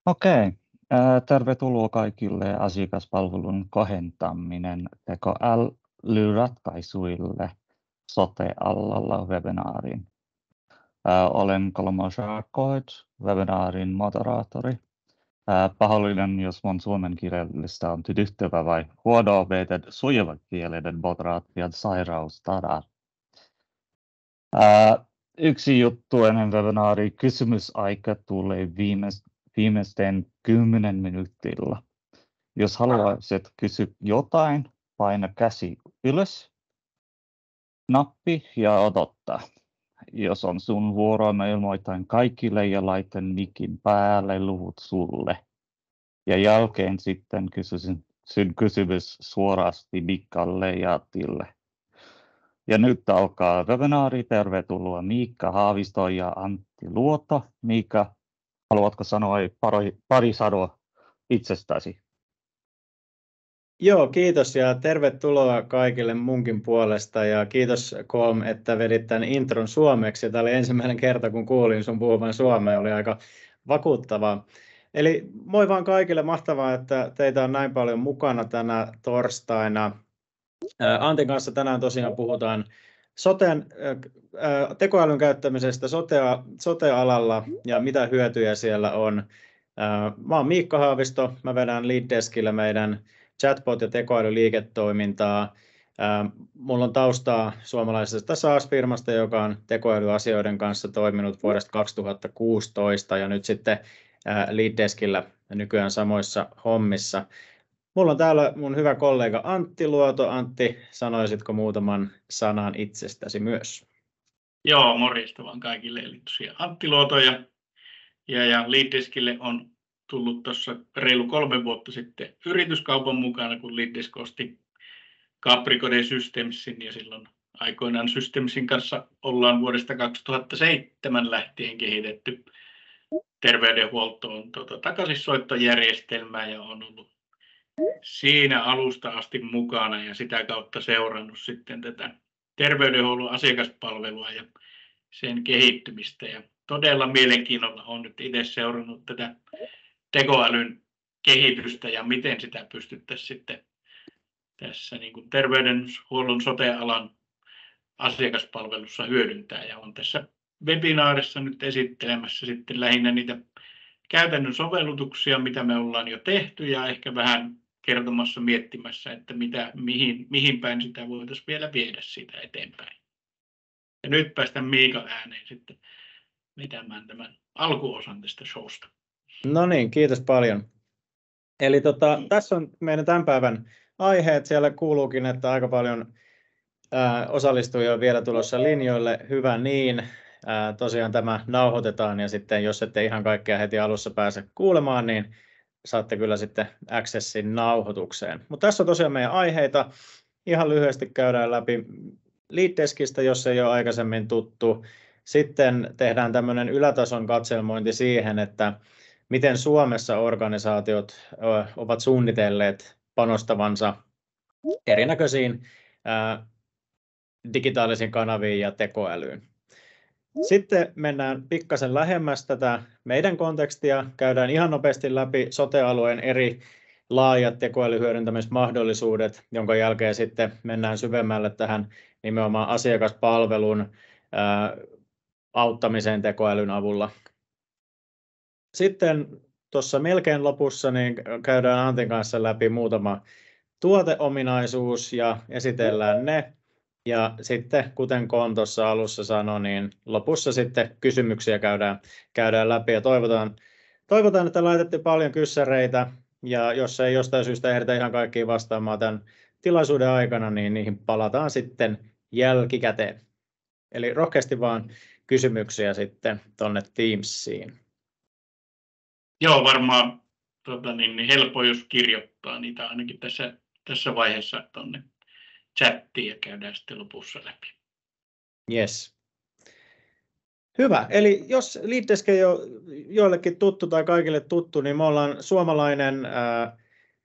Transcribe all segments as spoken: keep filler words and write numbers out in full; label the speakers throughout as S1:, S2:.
S1: Okei. Ää, Tervetuloa kaikille asiakaspalvelun kohentaminen tekoälyratkaisuille sote-alalla webinaariin. Ää, Olen Kolmo Sharkoit, webinaarin moderaattori. Ää, Pahoillinen, jos mun suomenkielistä on tydyttävä vai huonoa meidän sujuvakielinen moderaation sairaus tänään. Ää, Yksi juttu ennen webinaaria, kysymysaika tulee viimeis- viimeisten kymmenen minuutilla. Jos haluaisit kysyä jotain, paina käsi ylös, nappi ja odottaa. Jos on sun vuoro, mä ilmoitan kaikille ja laitan mikin päälle luvut sulle. Ja jälkeen sitten kysyisin sun kysymys suorasti Mikalle ja Tille. Ja nyt alkaa webinaari. Tervetuloa Miikka Haavisto ja Antti Luoto. Miikka, haluatko sanoa pari, pari sanoa itsestäsi?
S2: Joo, kiitos ja tervetuloa kaikille munkin puolesta ja kiitos Kolm, että vedit tämän intron suomeksi. Tämä oli ensimmäinen kerta, kun kuulin sun puhuvan suomea, oli aika vakuuttavaa. Eli moi vaan kaikille, mahtavaa, että teitä on näin paljon mukana tänä torstaina. Antin kanssa tänään tosiaan puhutaan soten, tekoälyn käyttämisestä sotea, sote-alalla ja mitä hyötyjä siellä on. Mä oon Miikka Haavisto, mä vedän LeadDeskillä meidän chatbot- ja tekoälyliiketoimintaa. Mulla on taustaa suomalaisesta SaaS-firmasta, joka on tekoälyasioiden kanssa toiminut vuodesta kaksituhattakuusitoista ja nyt sitten LeadDeskillä nykyään samoissa hommissa. Mulla on täällä mun hyvä kollega Antti Luoto. Antti, sanoisitko muutaman sanan itsestäsi myös?
S3: Joo, morjesta vaan kaikille. Eli tosiaan Antti Luoto ja, ja, ja LeadDeskille on tullut tuossa reilu kolme vuotta sitten yrityskaupan mukana, kun LeadDesk osti Capricode Systemsin ja silloin aikoinaan Systemsin kanssa ollaan vuodesta kaksituhattaseitsemän lähtien kehitetty terveydenhuoltoon tuota, takaisinsoittojärjestelmää ja on ollut siinä alusta asti mukana ja sitä kautta seurannut sitten tätä terveydenhuollon asiakaspalvelua ja sen kehittymistä. Ja todella mielenkiinnolla on nyt itse seurannut tätä tekoälyn kehitystä ja miten sitä pystyttäisiin sitten tässä niin kuin terveydenhuollon sote-alan asiakaspalvelussa hyödyntämään. Ja on tässä webinaarissa nyt esittelemässä sitten lähinnä niitä käytännön sovellutuksia, mitä me ollaan jo tehty ja ehkä vähän kertomassa, miettimässä, että mitä, mihin, mihin päin sitä voitaisiin vielä viedä siitä eteenpäin. Ja nyt päästään Miikan ääneen sitten vetämään tämän alkuosan tästä showsta.
S2: No niin, kiitos paljon. Eli tota, tässä on meidän tämän päivän aiheet. Siellä kuuluukin, että aika paljon ää, osallistujia on vielä tulossa linjoille. Hyvä niin. Ää, tosiaan tämä nauhoitetaan ja sitten jos ette ihan kaikkea heti alussa pääse kuulemaan, niin saatte kyllä sitten accessin nauhoitukseen. Mutta tässä on tosiaan meidän aiheita. Ihan lyhyesti käydään läpi LeadDeskistä, jos ei ole aikaisemmin tuttu. Sitten tehdään tämmöinen ylätason katselmointi siihen, että miten Suomessa organisaatiot ovat suunnitelleet panostavansa erinäköisiin ää, digitaalisiin kanaviin ja tekoälyyn. Sitten mennään pikkasen lähemmäs tätä meidän kontekstia, käydään ihan nopeasti läpi sote-alueen eri laajat tekoälyhyödyntämismahdollisuudet, jonka jälkeen sitten mennään syvemmälle tähän nimenomaan asiakaspalvelun ää, auttamiseen tekoälyn avulla. Sitten tuossa melkein lopussa niin käydään Antin kanssa läpi muutama tuoteominaisuus ja esitellään ne. Ja sitten, kuten Kon tuossa alussa sanoi, niin lopussa sitten kysymyksiä käydään, käydään läpi ja toivotaan, toivotaan, että laitatte paljon kyssäreitä ja jos ei jostain syystä ehditä ihan kaikkiin vastaamaan tämän tilaisuuden aikana, niin niihin palataan sitten jälkikäteen. Eli rohkeasti vaan kysymyksiä sitten tuonne Teamsiin.
S3: Joo, varmaan tota, niin, niin helppo, jos kirjoittaa niitä ainakin tässä, tässä vaiheessa tuonne chattiin ja käydään sitten lopussa läpi.
S2: Yes. Hyvä. Eli jos LeadDesk ei ole joillekin tuttu tai kaikille tuttu, niin me ollaan suomalainen ää,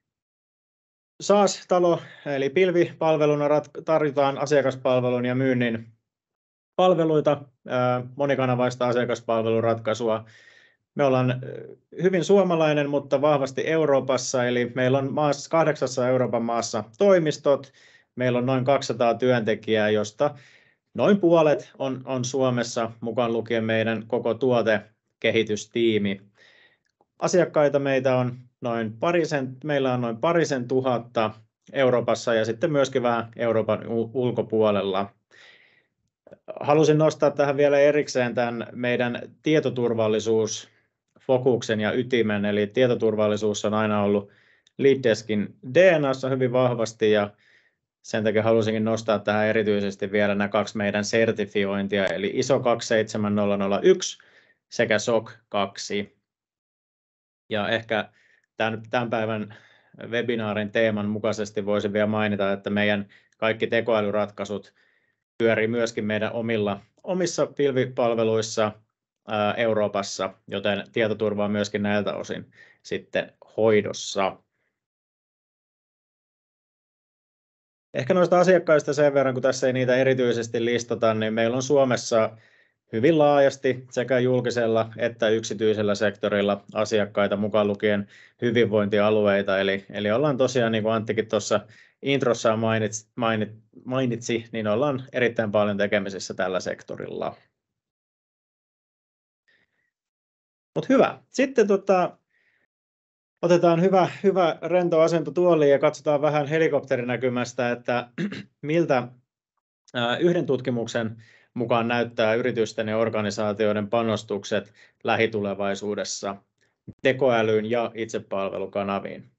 S2: SaaS-talo, eli pilvipalveluna rat- tarjotaan asiakaspalvelun ja myynnin palveluita, ää, monikanavaista asiakaspalveluratkaisua Me ollaan hyvin suomalainen, mutta vahvasti Euroopassa, eli meillä on maassa, kahdeksassa Euroopan maassa toimistot. Meillä on noin kaksisataa työntekijää, josta noin puolet on, on Suomessa, mukaan lukien meidän koko tuotekehitystiimi. Asiakkaita meitä on noin parisen, meillä on noin parisen tuhatta Euroopassa ja sitten myöskin vähän Euroopan ulkopuolella. Halusin nostaa tähän vielä erikseen tämän meidän tietoturvallisuusfokuksen ja ytimen, eli tietoturvallisuus on aina ollut LeadDeskin D N A:ssa hyvin vahvasti ja sen takia halusinkin nostaa tähän erityisesti vielä nämä kaksi meidän sertifiointia, eli I S O kaksitoista seitsemän nolla nolla yksi sekä S O C kaksi. Ja ehkä tämän, tämän päivän webinaarin teeman mukaisesti voisin vielä mainita, että meidän kaikki tekoälyratkaisut pyörii myöskin meidän omilla, omissa pilvipalveluissa ää, Euroopassa, joten tietoturva on myöskin näiltä osin sitten hoidossa. Ehkä noista asiakkaista sen verran, kun tässä ei niitä erityisesti listata, niin meillä on Suomessa hyvin laajasti sekä julkisella että yksityisellä sektorilla asiakkaita, mukaan lukien hyvinvointialueita. Eli, eli ollaan tosiaan, niin kuin Anttikin tuossa introssaan mainitsi, mainitsi, niin ollaan erittäin paljon tekemisissä tällä sektorilla. Mutta hyvä. Sitten tota, otetaan hyvä, hyvä rento asento tuoliin ja katsotaan vähän helikopterinäkymästä, että miltä yhden tutkimuksen mukaan näyttää yritysten ja organisaatioiden panostukset lähitulevaisuudessa tekoälyyn ja itsepalvelukanaviin.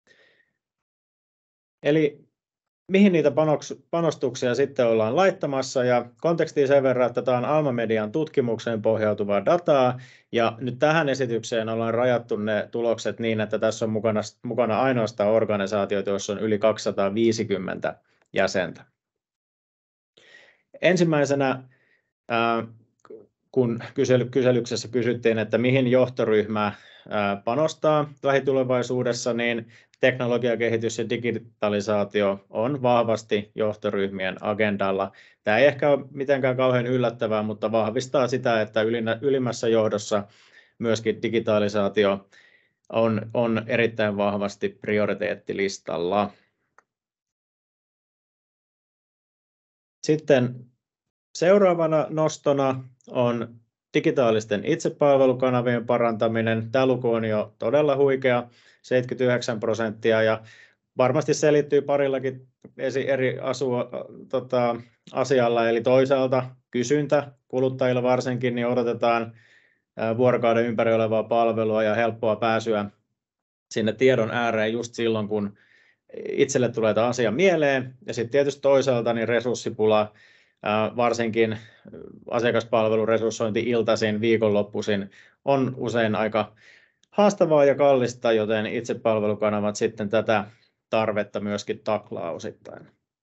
S2: Eli mihin niitä panostuksia sitten ollaan laittamassa, ja kontekstiin sen verran, että tämä on Alma Median tutkimukseen pohjautuvaa dataa, ja nyt tähän esitykseen ollaan rajattu ne tulokset niin, että tässä on mukana, mukana ainoastaan organisaatioita, joissa on yli kaksisataaviisikymmentä jäsentä. Ensimmäisenä, kun kyselyksessä kysyttiin, että mihin johtoryhmä panostaa lähitulevaisuudessa, niin teknologiakehitys ja digitalisaatio on vahvasti johtoryhmien agendalla. Tämä ei ehkä ole mitenkään kauhean yllättävää, mutta vahvistaa sitä, että ylimmässä johdossa myöskin digitalisaatio on, on erittäin vahvasti prioriteettilistalla. Sitten seuraavana nostona on digitaalisten itsepalvelukanavien parantaminen. Tämä luku on jo todella huikea, seitsemänkymmentäyhdeksän prosenttia, ja varmasti selittyy parillakin eri asua, tota, asialla. Eli toisaalta kysyntä kuluttajilla varsinkin, niin odotetaan vuorokauden ympäri olevaa palvelua ja helppoa pääsyä sinne tiedon ääreen just silloin, kun itselle tulee tämä asia mieleen. Ja sitten tietysti toisaalta niin resurssipula, varsinkin asiakaspalvelun resurssointi iltaisin, viikonloppuisin on usein aika haastavaa ja kallista, joten itsepalvelukanavat sitten tätä tarvetta myöskin taklaa osittain.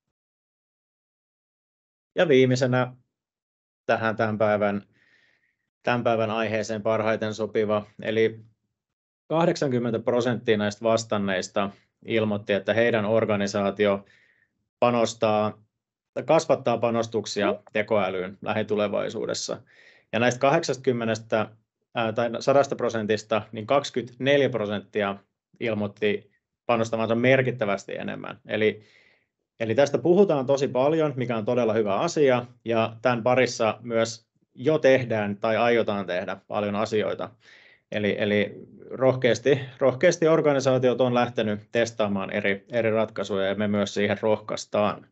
S2: Ja viimeisenä tähän tämän päivän, tämän päivän aiheeseen parhaiten sopiva, eli kahdeksankymmentä prosenttia näistä vastanneista ilmoitti, että heidän organisaatio panostaa, kasvattaa panostuksia tekoälyyn lähitulevaisuudessa. Ja näistä kahdeksankymmentä tai sadasta prosentista, niin kaksikymmentäneljä prosenttia ilmoitti panostavansa merkittävästi enemmän. Eli, eli tästä puhutaan tosi paljon, mikä on todella hyvä asia, ja tämän parissa myös jo tehdään tai aiotaan tehdä paljon asioita. Eli, eli rohkeasti, rohkeasti organisaatiot on lähtenyt testaamaan eri, eri ratkaisuja, ja me myös siihen rohkaistaan.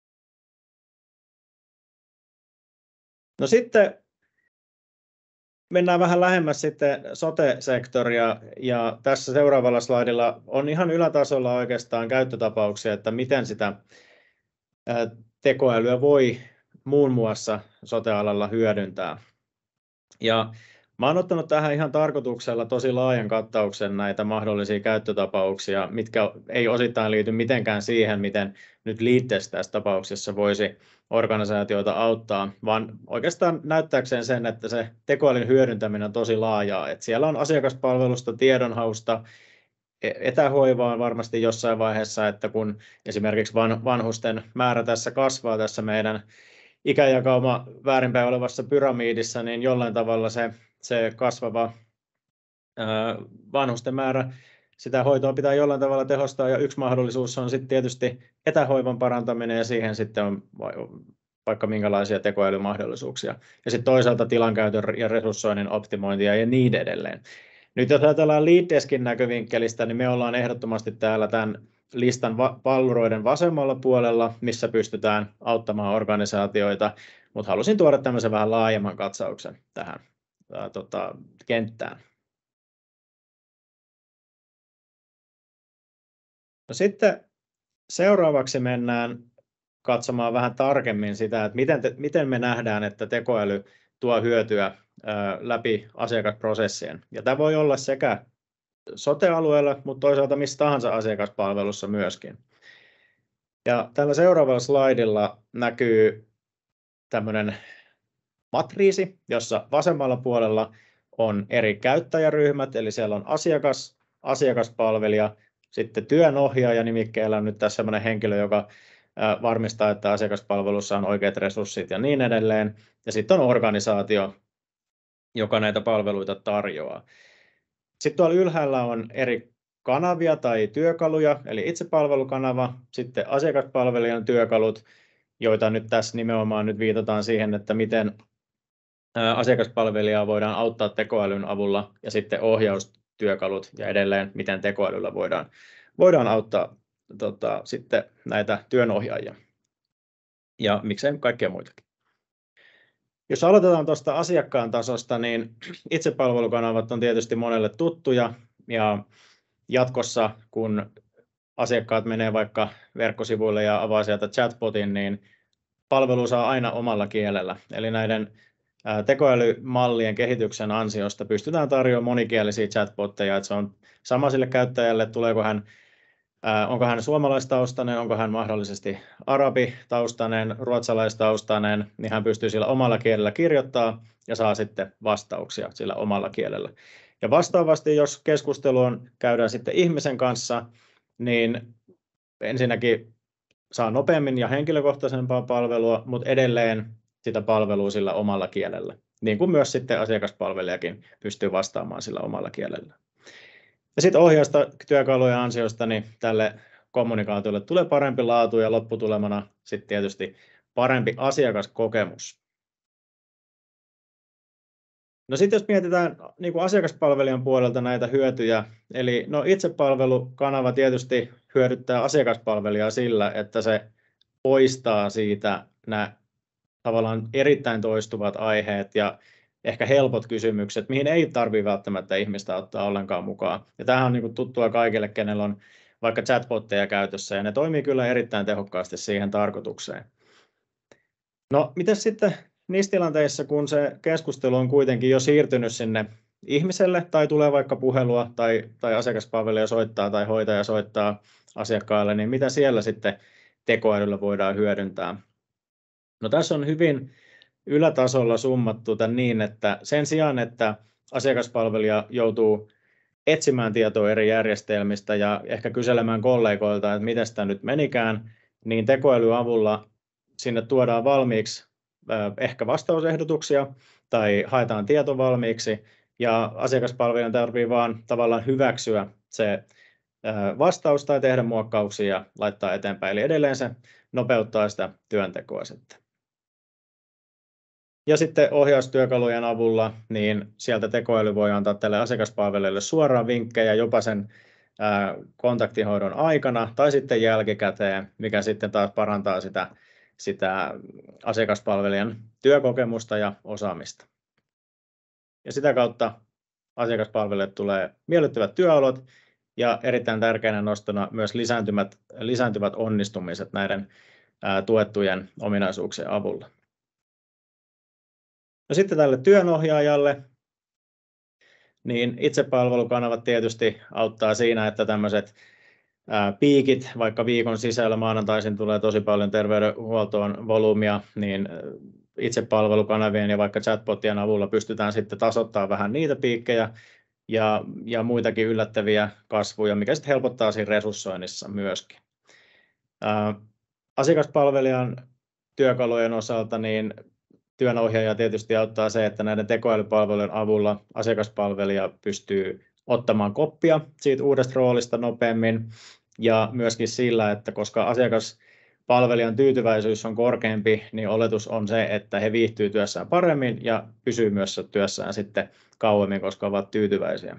S2: No sitten mennään vähän lähemmäs sitten sote-sektoria, ja tässä seuraavalla slaidilla on ihan ylätasolla oikeastaan käyttötapauksia, että miten sitä tekoälyä voi muun muassa sote-alalla hyödyntää. Ja mä olen ottanut tähän ihan tarkoituksella tosi laajan kattauksen näitä mahdollisia käyttötapauksia, mitkä ei osittain liity mitenkään siihen, miten nyt LeadDesk tässä tapauksessa voisi organisaatioita auttaa, vaan oikeastaan näyttääkseen sen, että se tekoälyn hyödyntäminen on tosi laajaa. Että siellä on asiakaspalvelusta, tiedonhausta, etähoivaan varmasti jossain vaiheessa, että kun esimerkiksi vanhusten määrä tässä kasvaa tässä meidän ikäjakauma väärinpäin olevassa pyramiidissa, niin jollain tavalla se, se kasvava vanhusten määrä, sitä hoitoa pitää jollain tavalla tehostaa, ja yksi mahdollisuus on sitten tietysti etähoivan parantaminen, ja siihen sitten on vaikka minkälaisia tekoälymahdollisuuksia. Ja sitten toisaalta tilankäytön ja resurssoinnin optimointia ja niin edelleen. Nyt jos ajatellaan LeadDeskin näkövinkkelistä, niin me ollaan ehdottomasti täällä tämän listan palluroiden vasemmalla puolella, missä pystytään auttamaan organisaatioita, mutta halusin tuoda tämmöisen vähän laajemman katsauksen tähän ää, tota, kenttään. No sitten seuraavaksi mennään katsomaan vähän tarkemmin sitä, että miten, te, miten me nähdään, että tekoäly tuo hyötyä ää, läpi asiakasprosessien. Ja tämä voi olla sekä sote-alueella, mutta toisaalta missä tahansa asiakaspalvelussa myöskin. Ja tällä seuraavalla slaidilla näkyy tämmöinen matriisi, jossa vasemmalla puolella on eri käyttäjäryhmät, eli siellä on asiakas, asiakaspalvelija, sitten työnohjaaja nimikkeellä on nyt tässä sellainen henkilö, joka varmistaa, että asiakaspalvelussa on oikeat resurssit ja niin edelleen. Ja sitten on organisaatio, joka näitä palveluita tarjoaa. Sitten tuolla ylhäällä on eri kanavia tai työkaluja, eli itsepalvelukanava, sitten asiakaspalvelijan työkalut, joita nyt tässä nimenomaan nyt viitataan siihen, että miten asiakaspalvelijaa voidaan auttaa tekoälyn avulla, ja sitten ohjaustyökalut ja edelleen, miten tekoälyllä voidaan, voidaan auttaa tota, sitten näitä työnohjaajia ja miksei kaikkea muitakin. Jos aloitetaan tuosta asiakkaan tasosta, niin itsepalvelukanavat on tietysti monelle tuttuja, ja jatkossa kun asiakkaat menee vaikka verkkosivuille ja avaa sieltä chatbotin, niin palvelu saa aina omalla kielellä. Eli näiden tekoälymallien kehityksen ansiosta pystytään tarjoamaan monikielisiä chatbotteja, että se on sama sille käyttäjälle, tuleeko hän, onko hän suomalaistaustainen, onko hän mahdollisesti arabitaustainen, ruotsalaistaustainen, niin hän pystyy sillä omalla kielellä kirjoittaa ja saa sitten vastauksia sillä omalla kielellä. Ja vastaavasti, jos keskustelu on, käydään sitten ihmisen kanssa, niin ensinnäkin saa nopeammin ja henkilökohtaisempaa palvelua, mutta edelleen sitä palvelua sillä omalla kielellä, niin kuin myös sitten asiakaspalvelijakin pystyy vastaamaan sillä omalla kielellä. Ja sitten ohjausta työkalujen ansiosta niin tälle kommunikaatiolle tulee parempi laatu ja lopputulemana sitten tietysti parempi asiakaskokemus. No sitten jos mietitään niin kuin asiakaspalvelijan puolelta näitä hyötyjä, eli no itsepalvelukanava tietysti hyödyttää asiakaspalvelijaa sillä, että se poistaa siitä nämä tavallaan erittäin toistuvat aiheet ja ehkä helpot kysymykset, mihin ei tarvitse välttämättä ihmistä ottaa ollenkaan mukaan. Ja tämähän on niin kuin tuttua kaikille, kenellä on vaikka chatbotteja käytössä, ja ne toimii kyllä erittäin tehokkaasti siihen tarkoitukseen. No, miten sitten niissä tilanteissa, kun se keskustelu on kuitenkin jo siirtynyt sinne ihmiselle, tai tulee vaikka puhelua, tai, tai asiakaspalvelija soittaa, tai hoitaja soittaa asiakkaalle, niin mitä siellä sitten tekoälyllä voidaan hyödyntää? No, tässä on hyvin ylätasolla summattu tämän niin, että sen sijaan, että asiakaspalvelija joutuu etsimään tietoa eri järjestelmistä ja ehkä kyselemään kollegoilta, että miten sitä nyt menikään, niin tekoälyn avulla sinne tuodaan valmiiksi ehkä vastausehdotuksia tai haetaan tieto valmiiksi, ja asiakaspalvelijan tarvitsee vaan tavallaan hyväksyä se vastaus tai tehdä muokkauksia ja laittaa eteenpäin. Eli edelleen se nopeuttaa sitä työntekoa sitten. Ja sitten ohjaustyökalujen avulla, niin sieltä tekoäly voi antaa tälle asiakaspalvelijalle suoraan vinkkejä jopa sen ää, kontaktihoidon aikana tai sitten jälkikäteen, mikä sitten taas parantaa sitä, sitä asiakaspalvelijan työkokemusta ja osaamista. Ja sitä kautta asiakaspalvelijalle tulee miellyttävät työolot ja erittäin tärkeänä nostona myös lisääntyvät, lisääntyvät onnistumiset näiden ää, tuettujen ominaisuuksien avulla. No sitten tälle työnohjaajalle, niin itsepalvelukanavat tietysti auttaa siinä, että tämmöiset ää, piikit, vaikka viikon sisällä maanantaisin tulee tosi paljon terveydenhuoltoon volyymia, niin itsepalvelukanavien ja vaikka chatbotien avulla pystytään sitten tasoittamaan vähän niitä piikkejä ja, ja muitakin yllättäviä kasvuja, mikä sitten helpottaa siinä resurssoinnissa myöskin. Ää, asiakaspalvelijan työkalujen osalta niin työnohjaaja tietysti auttaa se, että näiden tekoälypalvelujen avulla asiakaspalvelija pystyy ottamaan koppia siitä uudesta roolista nopeammin ja myöskin sillä, että koska asiakaspalvelijan tyytyväisyys on korkeampi, niin oletus on se, että he viihtyy työssään paremmin ja pysyy myös työssään sitten kauemmin, koska ovat tyytyväisiä.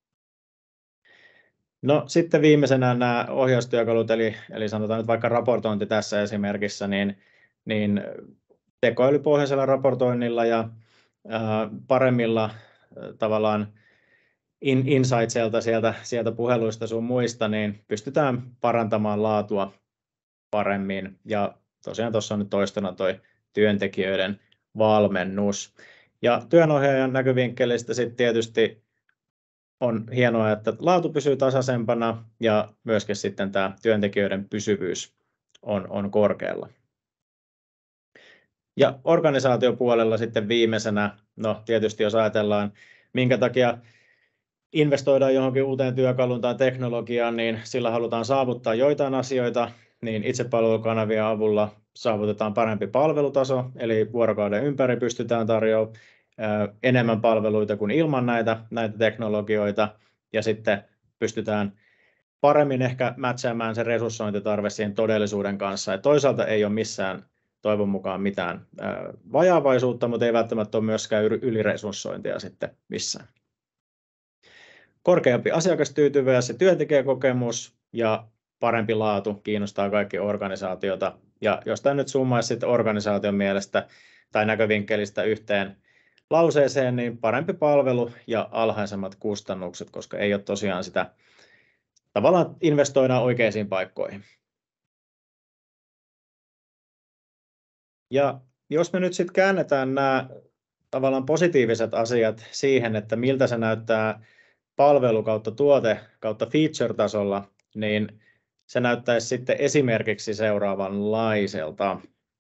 S2: No sitten viimeisenä nämä ohjaustyökalut, eli, eli sanotaan nyt vaikka raportointi tässä esimerkissä, niin, niin tekoälypohjaisella raportoinnilla ja ää, paremmilla ää, tavallaan in, insightselta sieltä, sieltä puheluista sun muista, niin pystytään parantamaan laatua paremmin. Ja tosiaan tuossa on nyt toistona toi työntekijöiden valmennus. Ja työnohjaajan näkövinkkelistä sitten tietysti on hienoa, että laatu pysyy tasaisempana ja myöskin sitten tämä työntekijöiden pysyvyys on, on korkealla. Ja organisaatiopuolella sitten viimeisenä, no tietysti jos ajatellaan, minkä takia investoidaan johonkin uuteen työkaluun tai teknologiaan, niin sillä halutaan saavuttaa joitain asioita, niin itsepalvelukanavien avulla saavutetaan parempi palvelutaso, eli vuorokauden ympäri pystytään tarjoamaan enemmän palveluita kuin ilman näitä, näitä teknologioita, ja sitten pystytään paremmin ehkä matchaamaan se resurssointitarve siihen todellisuuden kanssa. Ja toisaalta ei ole missään toivon mukaan mitään vajaavaisuutta, mutta ei välttämättä ole myöskään yliresurssointia sitten missään. Korkeampi asiakastyytyväisyys ja työntekijäkokemus ja parempi laatu kiinnostaa kaikki organisaatiota. Ja jos tämä nyt summaisi sitten organisaation mielestä tai näkövinkkelistä yhteen lauseeseen, niin parempi palvelu ja alhaisemmat kustannukset, koska ei ole tosiaan sitä, tavallaan investoidaan oikeisiin paikkoihin. Ja jos me nyt sitten käännetään nämä tavallaan positiiviset asiat siihen, että miltä se näyttää palvelu kautta tuote kautta feature-tasolla, niin se näyttäisi sitten esimerkiksi seuraavanlaiselta.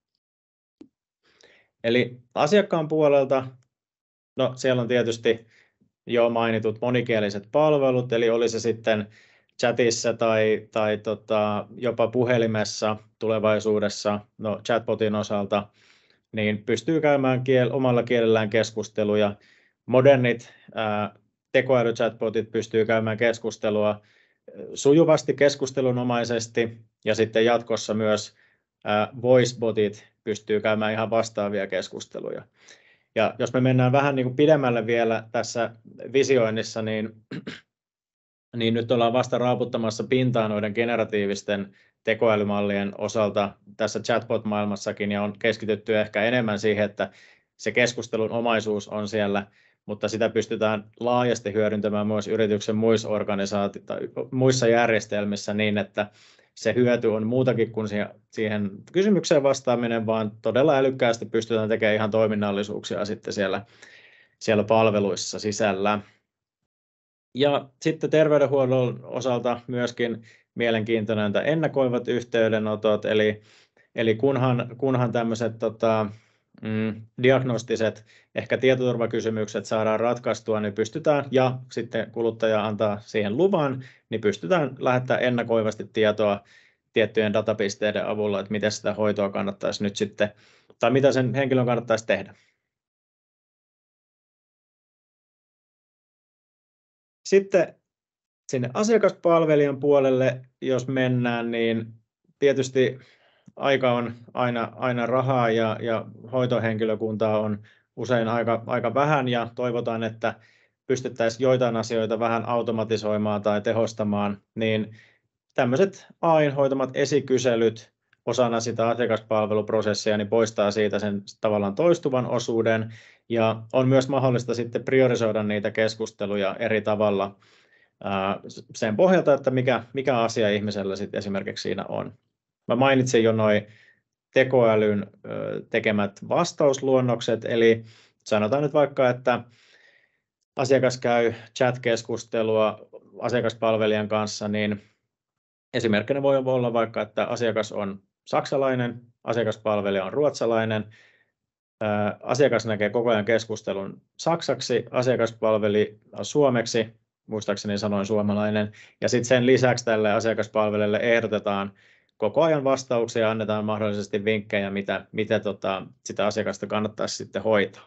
S2: Eli asiakkaan puolelta, no siellä on tietysti jo mainitut monikieliset palvelut, eli oli se sitten chatissa tai, tai tota, jopa puhelimessa tulevaisuudessa, no chatbotin osalta, niin pystyy käymään kiel, omalla kielellään keskusteluja. Modernit ää, tekoälychatbotit pystyy käymään keskustelua sujuvasti keskustelunomaisesti, ja sitten jatkossa myös ää, voicebotit pystyy käymään ihan vastaavia keskusteluja. Ja jos me mennään vähän niin kuin pidemmälle vielä tässä visioinnissa, niin, niin nyt ollaan vasta raaputtamassa pintaa noiden generatiivisten tekoälymallien osalta tässä chatbot-maailmassakin, ja on keskitytty ehkä enemmän siihen, että se keskustelun omaisuus on siellä, mutta sitä pystytään laajasti hyödyntämään myös yrityksen muissa organisaatioissa, muissa järjestelmissä niin, että se hyöty on muutakin kuin siihen kysymykseen vastaaminen, vaan todella älykkäästi pystytään tekemään ihan toiminnallisuuksia sitten siellä, siellä palveluissa sisällä. Ja sitten terveydenhuollon osalta myöskin mielenkiintoinen ennakoivat yhteydenotot, eli, eli kunhan, kunhan tämmöiset tota, mm, diagnostiset ehkä tietoturvakysymykset saadaan ratkaistua, niin pystytään, ja sitten kuluttaja antaa siihen luvan, niin pystytään lähettämään ennakoivasti tietoa tiettyjen datapisteiden avulla, että miten sitä hoitoa kannattaisi nyt sitten, tai mitä sen henkilön kannattaisi tehdä. Sitten sinne asiakaspalvelijan puolelle, jos mennään, niin tietysti aika on aina, aina rahaa ja, ja hoitohenkilökuntaa on usein aika, aika vähän, ja toivotaan, että pystyttäisiin joitain asioita vähän automatisoimaan tai tehostamaan, niin tämmöiset A I:n hoitamat esikyselyt osana sitä asiakaspalveluprosessia niin poistaa siitä sen tavallaan toistuvan osuuden, ja on myös mahdollista sitten priorisoida niitä keskusteluja eri tavalla sen pohjalta, että mikä, mikä asia ihmisellä sitten esimerkiksi siinä on. Mä mainitsin jo noin tekoälyn tekemät vastausluonnokset, eli sanotaan nyt vaikka, että asiakas käy chat-keskustelua asiakaspalvelijan kanssa, niin esimerkkinä voi olla vaikka, että asiakas on saksalainen, asiakaspalvelija on ruotsalainen, asiakas näkee koko ajan keskustelun saksaksi, asiakaspalvelija suomeksi, muistaakseni sanoin suomalainen, ja sitten sen lisäksi tälle asiakaspalvelijalle ehdotetaan koko ajan vastauksia ja annetaan mahdollisesti vinkkejä, mitä, mitä tota, sitä asiakasta kannattaisi sitten hoitaa.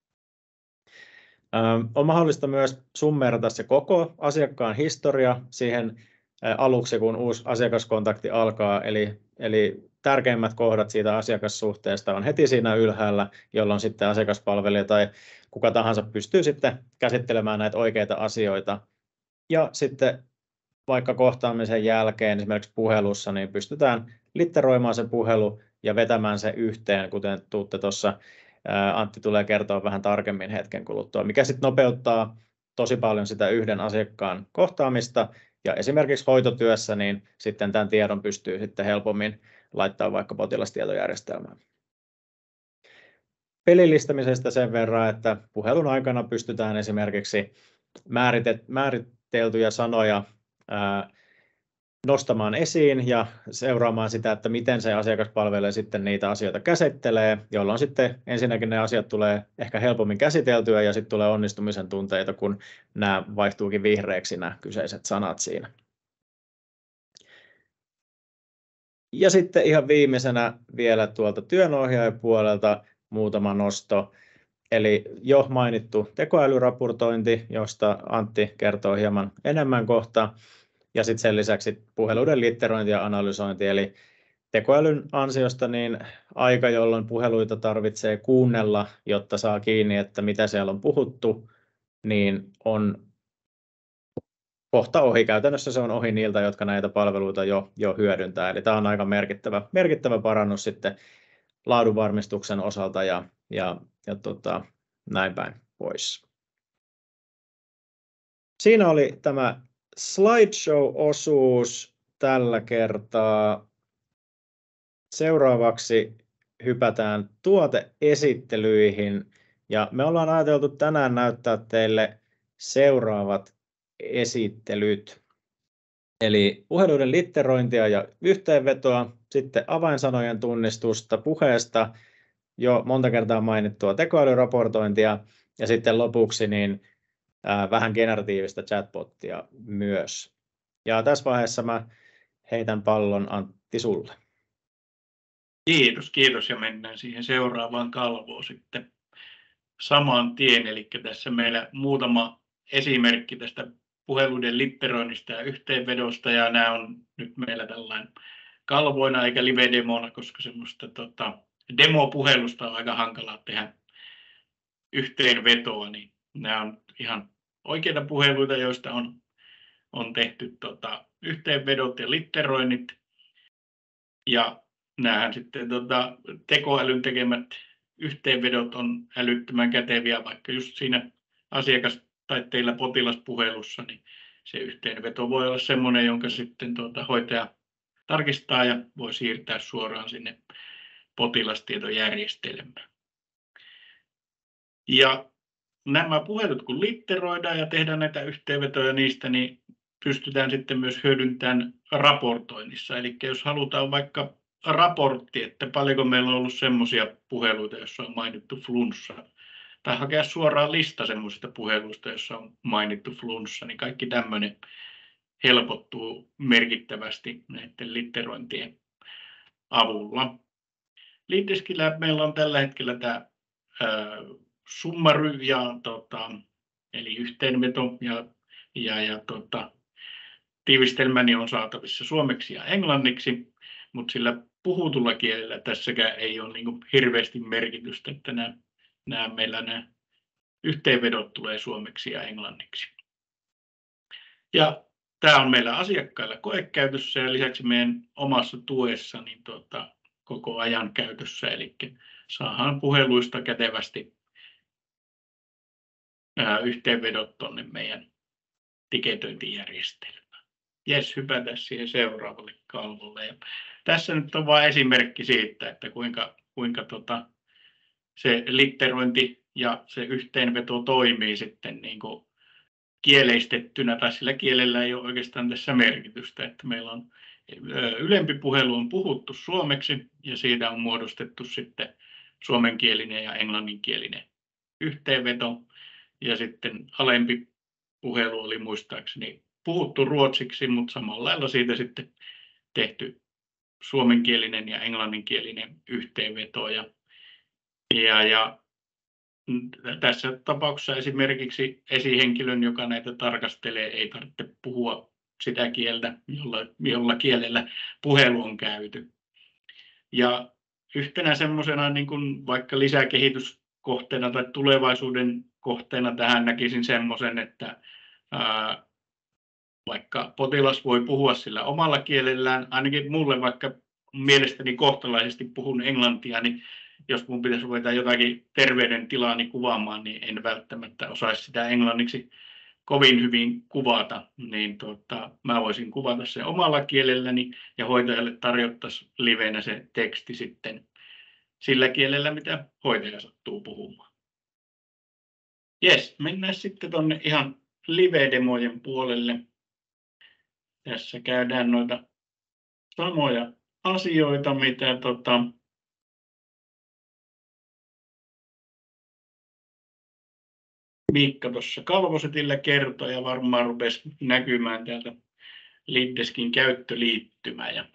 S2: On mahdollista myös summerata se koko asiakkaan historia siihen aluksi, kun uusi asiakaskontakti alkaa, eli, eli tärkeimmät kohdat siitä asiakassuhteesta on heti siinä ylhäällä, jolloin sitten asiakaspalvelija tai kuka tahansa pystyy sitten käsittelemään näitä oikeita asioita. Ja sitten vaikka kohtaamisen jälkeen esimerkiksi puhelussa, niin pystytään litteroimaan se puhelu ja vetämään se yhteen, kuten tuutte tuossa, Antti tulee kertoa vähän tarkemmin hetken kuluttua, mikä sitten nopeuttaa tosi paljon sitä yhden asiakkaan kohtaamista. Ja esimerkiksi hoitotyössä niin sitten tämän tiedon pystyy sitten helpommin laittaa vaikka potilastietojärjestelmään. Pelillistämisestä sen verran, että puhelun aikana pystytään esimerkiksi määriteltyjä sanoja ää, nostamaan esiin ja seuraamaan sitä, että miten se asiakaspalvelija sitten niitä asioita käsittelee, jolloin sitten ensinnäkin ne asiat tulee ehkä helpommin käsiteltyä ja sitten tulee onnistumisen tunteita, kun nämä vaihtuukin vihreäksi nämä kyseiset sanat siinä. Ja sitten ihan viimeisenä vielä tuolta työnohjaajapuolelta muutama nosto. Eli jo mainittu tekoälyraportointi, josta Antti kertoo hieman enemmän kohta. Ja sitten sen lisäksi puheluiden litterointi ja analysointi. Eli tekoälyn ansiosta niin aika, jolloin puheluita tarvitsee kuunnella, jotta saa kiinni, että mitä siellä on puhuttu, niin on kohta ohi. Käytännössä se on ohi niiltä, jotka näitä palveluita jo, jo hyödyntää. Eli tämä on aika merkittävä, merkittävä parannus sitten laadunvarmistuksen osalta ja, ja, ja tota, näin päin pois. Siinä oli tämä slideshow-osuus tällä kertaa. Seuraavaksi hypätään tuoteesittelyihin ja me ollaan ajateltu tänään näyttää teille seuraavat esittelyt. Eli puheluiden litterointia ja yhteenvetoa, sitten avainsanojen tunnistusta puheesta, jo monta kertaa mainittua tekoälyraportointia ja sitten lopuksi niin ää, vähän generatiivista chatbottia myös. Ja tässä vaiheessa mä heitän pallon Antti sulle.
S3: Kiitos, kiitos ja mennään siihen seuraavaan kalvoon sitten saman tien. Eli tässä meillä muutama esimerkki tästä puheluiden litteroinnista ja yhteenvedosta ja nämä on nyt meillä tällainen kalvoina eikä live-demona, koska semmoista tota, demopuhelusta on aika hankalaa tehdä yhteenvetoa, niin nämä on ihan oikeita puheluita, joista on, on tehty tota, yhteenvedot ja litteroinnit ja nämähän sitten tota, tekoälyn tekemät yhteenvedot on älyttömän käteviä, vaikka just siinä asiakas- tai teillä potilaspuhelussa, niin se yhteenveto voi olla semmoinen, jonka sitten tuota, hoitaja tarkistaa ja voi siirtää suoraan sinne potilastietojärjestelmään. Ja nämä puhelut, kun litteroidaan ja tehdään näitä yhteenvetoja niistä, niin pystytään sitten myös hyödyntämään raportoinnissa. Eli jos halutaan vaikka raportti, että paljonko meillä on ollut semmoisia puheluita, joissa on mainittu flunssa, tai hakea suoraan lista semmoisista puheluista, joissa on mainittu flunssa, niin kaikki tämmöinen helpottuu merkittävästi näiden litterointien avulla. Leaddeskillä meillä on tällä hetkellä tämä ää, summary, ja, tota, eli yhteenveto ja, ja, ja tota, tiivistelmäni on saatavissa suomeksi ja englanniksi, mutta sillä puhutulla kielellä tässäkään ei ole niin kuin hirveästi merkitystä, että nämä, nämä meillä nämä yhteenvedot tulee suomeksi ja englanniksi. Ja tämä on meillä asiakkailla koekäytössä ja lisäksi meidän omassa tuessa niin tuota, koko ajan käytössä, eli saadaan puheluista kätevästi ää, yhteenvedot tuonne meidän tiketointijärjestelmään. Jes, hypätään siihen seuraavalle kalvolle. Ja tässä nyt on vain esimerkki siitä, että kuinka, kuinka tota, se litterointi ja se yhteenveto toimii sitten niin kuin kieleistettynä, tai sillä kielellä ei ole oikeastaan tässä merkitystä, että meillä on ylempi puhelu on puhuttu suomeksi ja siitä on muodostettu sitten suomenkielinen ja englanninkielinen yhteenveto ja sitten alempi puhelu oli muistaakseni puhuttu ruotsiksi, mutta samalla lailla siitä sitten tehty suomenkielinen ja englanninkielinen yhteenveto. Ja, ja, ja tässä tapauksessa esimerkiksi esihenkilön, joka näitä tarkastelee, ei tarvitse puhua sitä kieltä, jolla, jolla kielellä puhelu on käyty. Ja yhtenä semmoisena niin kuin vaikka lisäkehityskohteena tai tulevaisuuden kohteena tähän näkisin semmoisen, että ää, vaikka potilas voi puhua sillä omalla kielellään, ainakin mulle vaikka mielestäni kohtalaisesti puhun englantia, niin jos mun pitäisi ruveta jotakin terveydentilaani kuvaamaan, niin en välttämättä osaisi sitä englanniksi kovin hyvin kuvata, niin tuota, mä voisin kuvata sen omalla kielelläni ja hoitajalle tarjottaisiin livenä se teksti sitten sillä kielellä, mitä hoitaja sattuu puhumaan. Jes, mennään sitten tuonne ihan live-demojen puolelle. Tässä käydään noita samoja asioita, mitä tota, Miikka tuossa kalvosetillä kertoi ja varmaan rupesi näkymään täältä LeadDeskin käyttöliittymä. Ja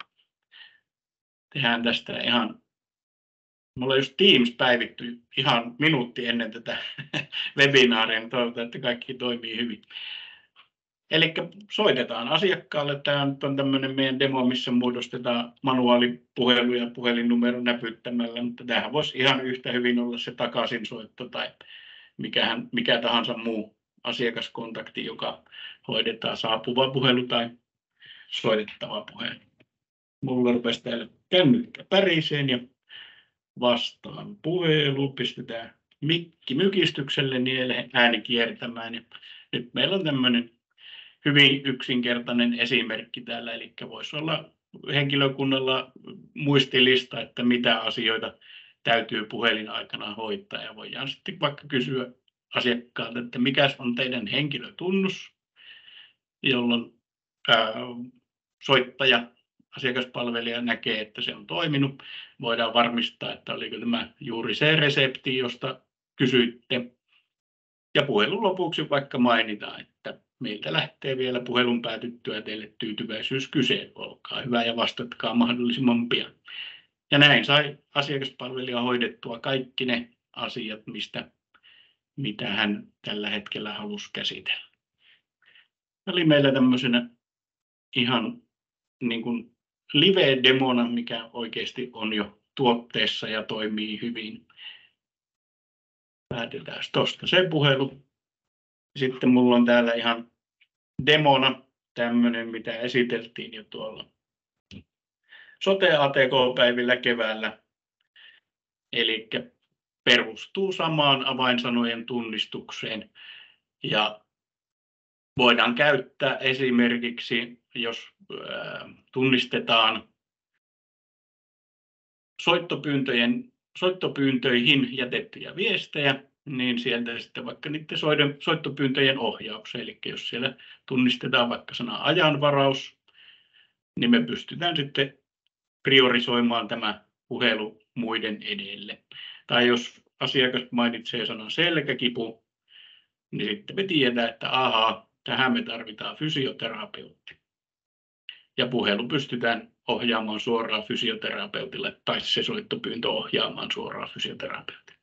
S3: tehdään tästä ihan, mulla just Teams päivitty ihan minuutti ennen tätä webinaaria, niin toivotaan, että kaikki toimii hyvin. Eli soitetaan asiakkaalle. Tämä on tämmöinen meidän demo, missä muodostetaan manuaalipuhelu ja puhelinnumero näpyttämällä, mutta tämähän voisi ihan yhtä hyvin olla se takaisinsoitto tai mikähän, mikä tahansa muu asiakaskontakti, joka hoidetaan, saapuva puhelu tai soitettava puhelu. Mulla rupesi täällä kännykkä päriseen ja vastaan puhelu. Pistetään mikki mykistykselle, niin ääni kiertämään. Ja nyt meillä on tämmöinen hyvin yksinkertainen esimerkki täällä, eli voisi olla henkilökunnalla muistilista, että mitä asioita täytyy puhelin aikana hoitaa, ja voidaan sitten vaikka kysyä asiakkaalta, että mikä on teidän henkilötunnus, jolloin ää, soittaja, asiakaspalvelija näkee, että se on toiminut. Voidaan varmistaa, että oliko tämä juuri se resepti, josta kysyitte. Ja puhelun lopuksi vaikka mainitaan, että meiltä lähtee vielä puhelun päätyttyä teille tyytyväisyyskysely. Olkaa hyvä ja vastatkaa mahdollisimman pian. Ja näin sai asiakaspalvelija hoidettua kaikki ne asiat, mistä, mitä hän tällä hetkellä halusi käsitellä. Oli meillä tämmöisenä ihan niin kuin live-demona, mikä oikeasti on jo tuotteessa ja toimii hyvin. Päätetään tuosta se puhelu. Sitten mulla on täällä ihan demona tämmöinen, mitä esiteltiin jo tuolla Sote-A T K-päivillä keväällä. Eli perustuu samaan avainsanojen tunnistukseen ja voidaan käyttää esimerkiksi, jos tunnistetaan soittopyyntöjen, soittopyyntöihin jätettyjä viestejä, niin sieltä sitten vaikka niiden soittopyyntöjen ohjaukseen. Eli jos siellä tunnistetaan vaikka sana ajanvaraus, niin me pystytään sitten priorisoimaan tämä puhelu muiden edelle. Tai jos asiakas mainitsee sanan selkäkipu, niin sitten me tiedetään, että ahaa, tähän me tarvitaan fysioterapeutti. Ja puhelu pystytään ohjaamaan suoraan fysioterapeutille tai se soittopyyntö ohjaamaan suoraan fysioterapeutille.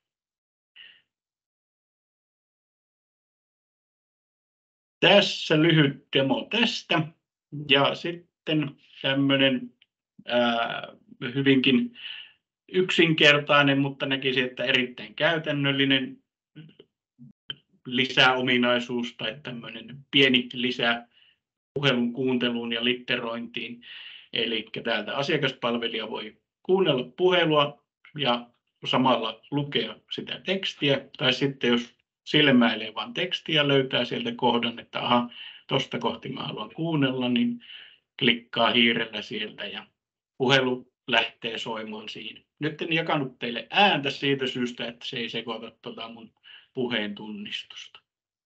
S3: Tässä lyhyt demo tästä. Ja sitten tämmöinen ää, hyvinkin yksinkertainen, mutta näkisin, että erittäin käytännöllinen lisäominaisuus tai tämmöinen pieni lisä puhelun kuunteluun ja litterointiin. Eli täältä asiakaspalvelija voi kuunnella puhelua ja samalla lukea sitä tekstiä. Tai sitten jos silmäilee vain tekstiä, löytää sieltä kohdan, että aha, tuosta kohti mä haluan kuunnella, niin klikkaa hiirellä sieltä ja puhelu lähtee soimaan siinä. Nyt en jakanut teille ääntä siitä syystä, että se ei sekoita tuota mun puheen tunnistusta.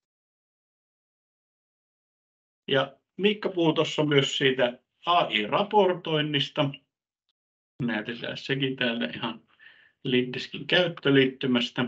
S3: Ja Miikka puhui tuossa myös siitä A I-raportoinnista. Näytetään sekin täältä ihan LeadDeskin käyttöliittymästä.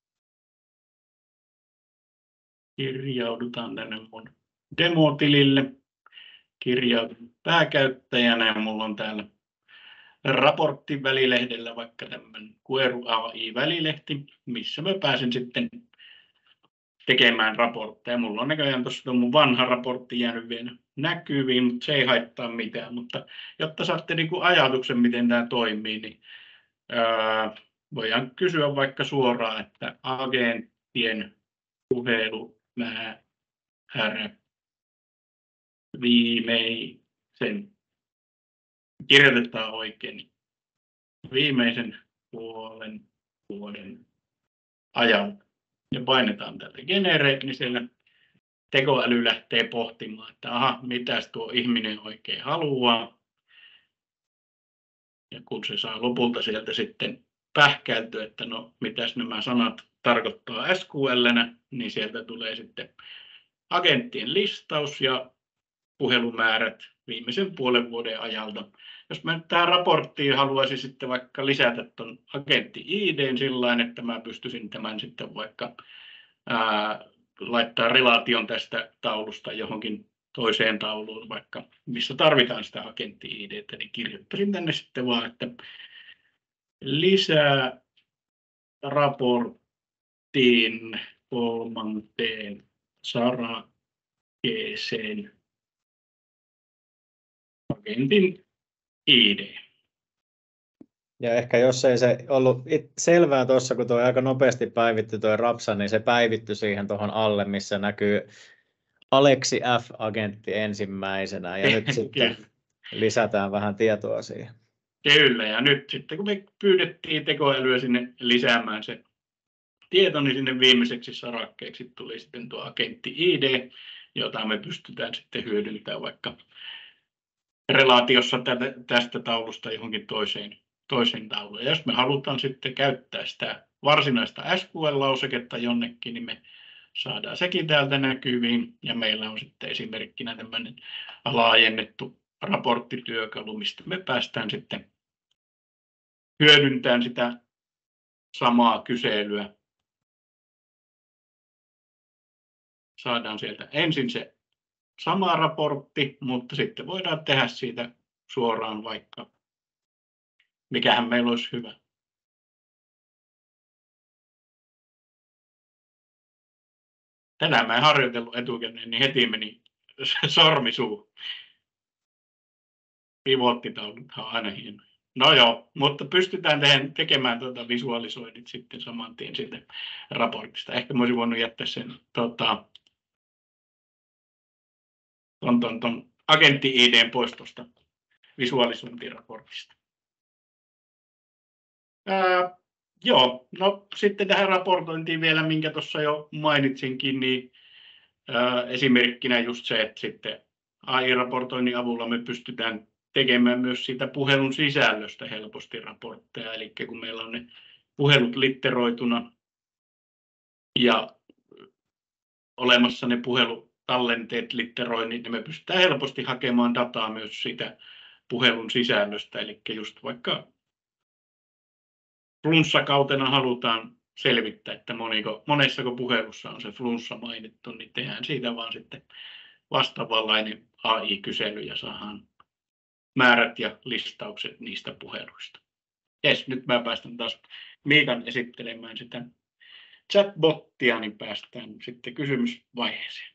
S3: Kirjaudutaan tänne mun demotilille. Kirjaudun pääkäyttäjänä ja mulla on täällä raporttivälilehdellä vaikka tämmöinen Queru A I-välilehti, missä mä pääsen sitten tekemään raportteja. Mulla on näköjään tuossa mun vanha raportti jäänyt vielä näkyviin, mutta se ei haittaa mitään. Mutta jotta saatte niin kuin ajatuksen, miten tämä toimii, niin ää, voidaan kysyä vaikka suoraan, että agenttien puhelumäärä viimeisen, kirjoitetaan oikein, viimeisen puolen vuoden ajan. Ja painetaan tätä generate, niin siellä tekoäly lähtee pohtimaan, että aha, mitäs tuo ihminen oikein haluaa. Ja kun se saa lopulta sieltä sitten pähkäiltyä, että no mitäs nämä sanat tarkoittaa S Q L:nä, niin sieltä tulee sitten agenttien listaus ja puhelumäärät viimeisen puolen vuoden ajalta. Jos mä nyt tähän raporttiin haluaisin sitten vaikka lisätä tuon agentti I D:n sillain, että mä pystyisin tämän sitten vaikka ää, laittaa relaation tästä taulusta johonkin toiseen tauluun, vaikka missä tarvitaan sitä agentti I D:tä, niin kirjoittaisin tänne sitten vaan, että lisää raporttiin kolmanteen sarakkeeseen agentin I D.
S2: Ja ehkä jos ei se ollut selvää tuossa, kun tuo aika nopeasti päivittyi tuo Rapsa, niin se päivittyi siihen tuohon alle, missä näkyy Aleksi F-agentti ensimmäisenä. Ja nyt sitten lisätään vähän tietoa siihen.
S3: Kyllä, ja nyt sitten kun me pyydettiin tekoälyä sinne lisäämään se tieto, niin sinne viimeiseksi sarakkeeksi tuli sitten tuo agentti I D, jota me pystytään sitten hyödyntämään vaikka relaatiossa tästä taulusta johonkin toiseen, toiseen tauluun. Ja jos me halutaan sitten käyttää sitä varsinaista S Q L-lauseketta jonnekin, niin me saadaan sekin täältä näkyviin. Ja meillä on sitten esimerkkinä tämmöinen laajennettu raporttityökalu, mistä me päästään sitten hyödyntämään sitä samaa kyselyä. Saadaan sieltä ensin se sama raportti, mutta sitten voidaan tehdä siitä suoraan vaikka, mikähän meillä olisi hyvä. Tänään mä en harjoitellut etukäteen, niin heti meni sormi suuhun. Pivottitauluthan on aina hienoja. No joo, mutta pystytään tekemään tuota visualisoinnit sitten saman tien siitä raportista. Ehkä mä olisin voinut jättää sen tota, ton, ton, ton agentti-I D:n pois tuosta visualisointiraportista. Ää, joo, no sitten tähän raportointiin vielä, minkä tuossa jo mainitsinkin, niin ää, esimerkkinä just se, että sitten A I-raportoinnin avulla me pystytään tekemään myös siitä puhelun sisällöstä helposti raportteja. Eli kun meillä on ne puhelut litteroituna ja olemassa ne puhelutallenteet litteroinnit, niin me pystytään helposti hakemaan dataa myös siitä puhelun sisällöstä. Eli just vaikka flunssakautena halutaan selvittää, että moniko, monessako puhelussa on se flunssa mainittu, niin tehdään siitä vaan sitten vastaavanlainen A I-kysely ja saadaan määrät ja listaukset niistä puheluista. Jes, nyt mä päästän taas Miikan esittelemään sitä chatbottia, niin päästään sitten kysymysvaiheeseen.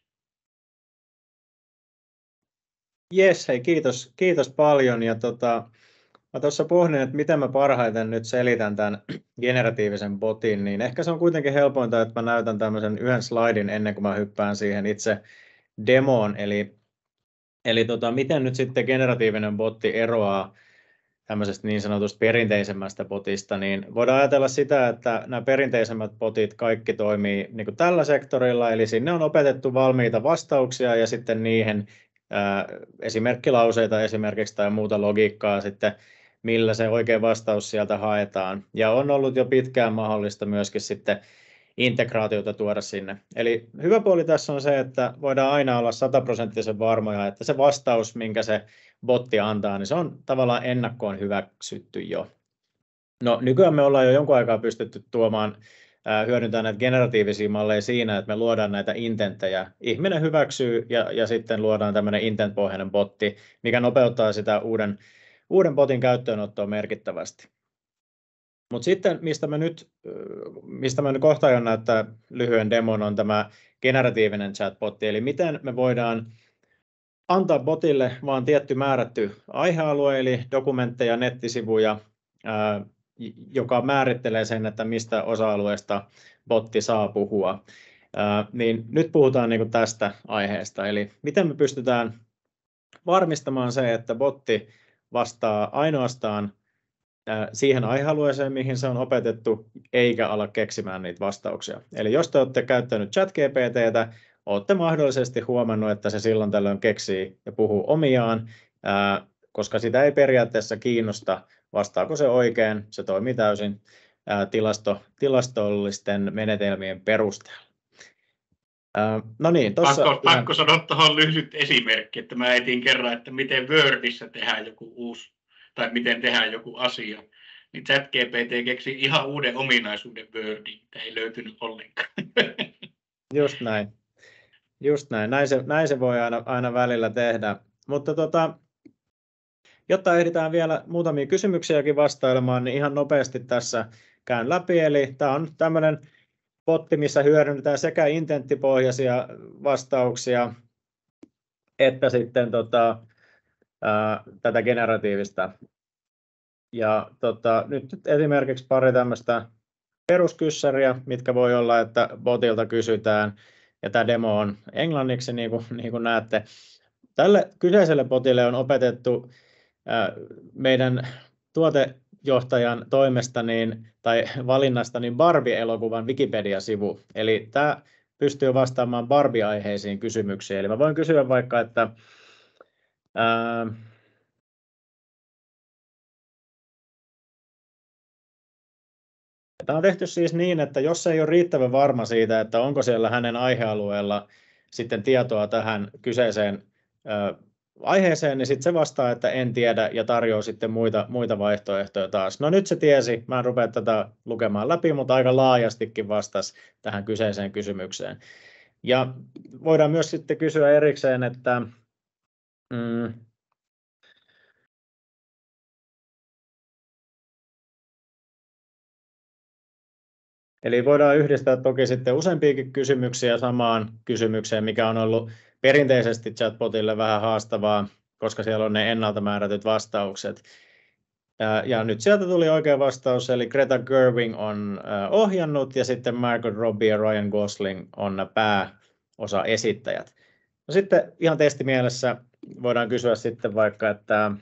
S2: Jes, hei, kiitos, kiitos paljon. Ja tota, mä tuossa pohdin, että miten mä parhaiten nyt selitän tämän generatiivisen botin, niin ehkä se on kuitenkin helpointa, että mä näytän tämmöisen yhden slaidin ennen kuin mä hyppään siihen itse demoon, eli Eli tota, miten nyt sitten generatiivinen botti eroaa tämmöisestä niin sanotusta perinteisemmästä botista, niin voidaan ajatella sitä, että nämä perinteisemmät botit kaikki toimii niin kuin tällä sektorilla, eli sinne on opetettu valmiita vastauksia ja sitten niihin ää, esimerkkilauseita esimerkiksi tai muuta logiikkaa sitten, millä se oikea vastaus sieltä haetaan. Ja on ollut jo pitkään mahdollista myöskin sitten integraatiota tuoda sinne. Eli hyvä puoli tässä on se, että voidaan aina olla sataprosenttisen varmoja, että se vastaus, minkä se botti antaa, niin se on tavallaan ennakkoon hyväksytty jo. No nykyään me ollaan jo jonkun aikaa pystytty tuomaan, ää, hyödyntämään näitä generatiivisia malleja siinä, että me luodaan näitä intenttejä. Ihminen hyväksyy ja, ja sitten luodaan tämmöinen intent-pohjainen botti, mikä nopeuttaa sitä uuden uuden botin käyttöönottoa merkittävästi. Mutta sitten, mistä mä nyt, mistä mä nyt kohta aion näyttää lyhyen demon, on tämä generatiivinen chatbotti, eli miten me voidaan antaa botille vaan tietty määrätty aihealue, eli dokumentteja, nettisivuja, ää, joka määrittelee sen, että mistä osa-alueesta botti saa puhua. Ää, niin nyt puhutaan niin kuin tästä aiheesta, eli miten me pystytään varmistamaan se, että botti vastaa ainoastaan siihen aihealueeseen, mihin se on opetettu, eikä ala keksimään niitä vastauksia. Eli jos te olette käyttänyt ChatGPT:tä, olette mahdollisesti huomannut, että se silloin tällöin keksii ja puhuu omiaan, ää, koska sitä ei periaatteessa kiinnosta, vastaako se oikein, se toimii täysin ää, tilasto, tilastollisten menetelmien perusteella. Ää, no niin, tossa
S3: pakko,
S2: ihan...
S3: pakko sanoa tuohon lyhyt esimerkki, että mä etin kerran, että miten Wordissä tehdään joku uusi, tai miten tehdään joku asia, niin ChatGPT keksi ihan uuden ominaisuuden Wordiin, mitä ei löytynyt ollenkaan.
S2: Just näin. Just näin. Näin se, näin se voi aina, aina välillä tehdä. Mutta tota, jotta ehditään vielä muutamia kysymyksiäkin vastailemaan, niin ihan nopeasti tässä käyn läpi. Eli tämä on tämmöinen botti, missä hyödynnetään sekä intenttipohjaisia vastauksia että sitten tota, ää, tätä generatiivista. Ja tota, nyt esimerkiksi pari tämmöistä peruskyssäriä, mitkä voi olla, että botilta kysytään, ja tämä demo on englanniksi, niin kuin, niin kuin näette. Tälle kyseiselle botille on opetettu ää, meidän tuotejohtajan toimesta niin, tai valinnasta niin Barbie-elokuvan Wikipedia-sivu. Eli tämä pystyy vastaamaan Barbie-aiheisiin kysymyksiin. Eli mä voin kysyä vaikka, että ää, tämä on tehty siis niin, että jos ei ole riittävän varma siitä, että onko siellä hänen aihealueella sitten tietoa tähän kyseiseen ö, aiheeseen, niin sitten se vastaa, että en tiedä ja tarjoaa sitten muita, muita vaihtoehtoja taas. No nyt se tiesi, mä en rupea tätä lukemaan läpi, mutta aika laajastikin vastasi tähän kyseiseen kysymykseen. Ja voidaan myös sitten kysyä erikseen, että mm, eli voidaan yhdistää toki sitten useampiakin kysymyksiä samaan kysymykseen, mikä on ollut perinteisesti chatbotille vähän haastavaa, koska siellä on ne ennalta määrätyt vastaukset. Ja nyt sieltä tuli oikea vastaus, eli Greta Gerwig on ohjannut ja sitten Margot Robbie ja Ryan Gosling on pääosa esittäjät. No sitten ihan testimielessä voidaan kysyä sitten vaikka, että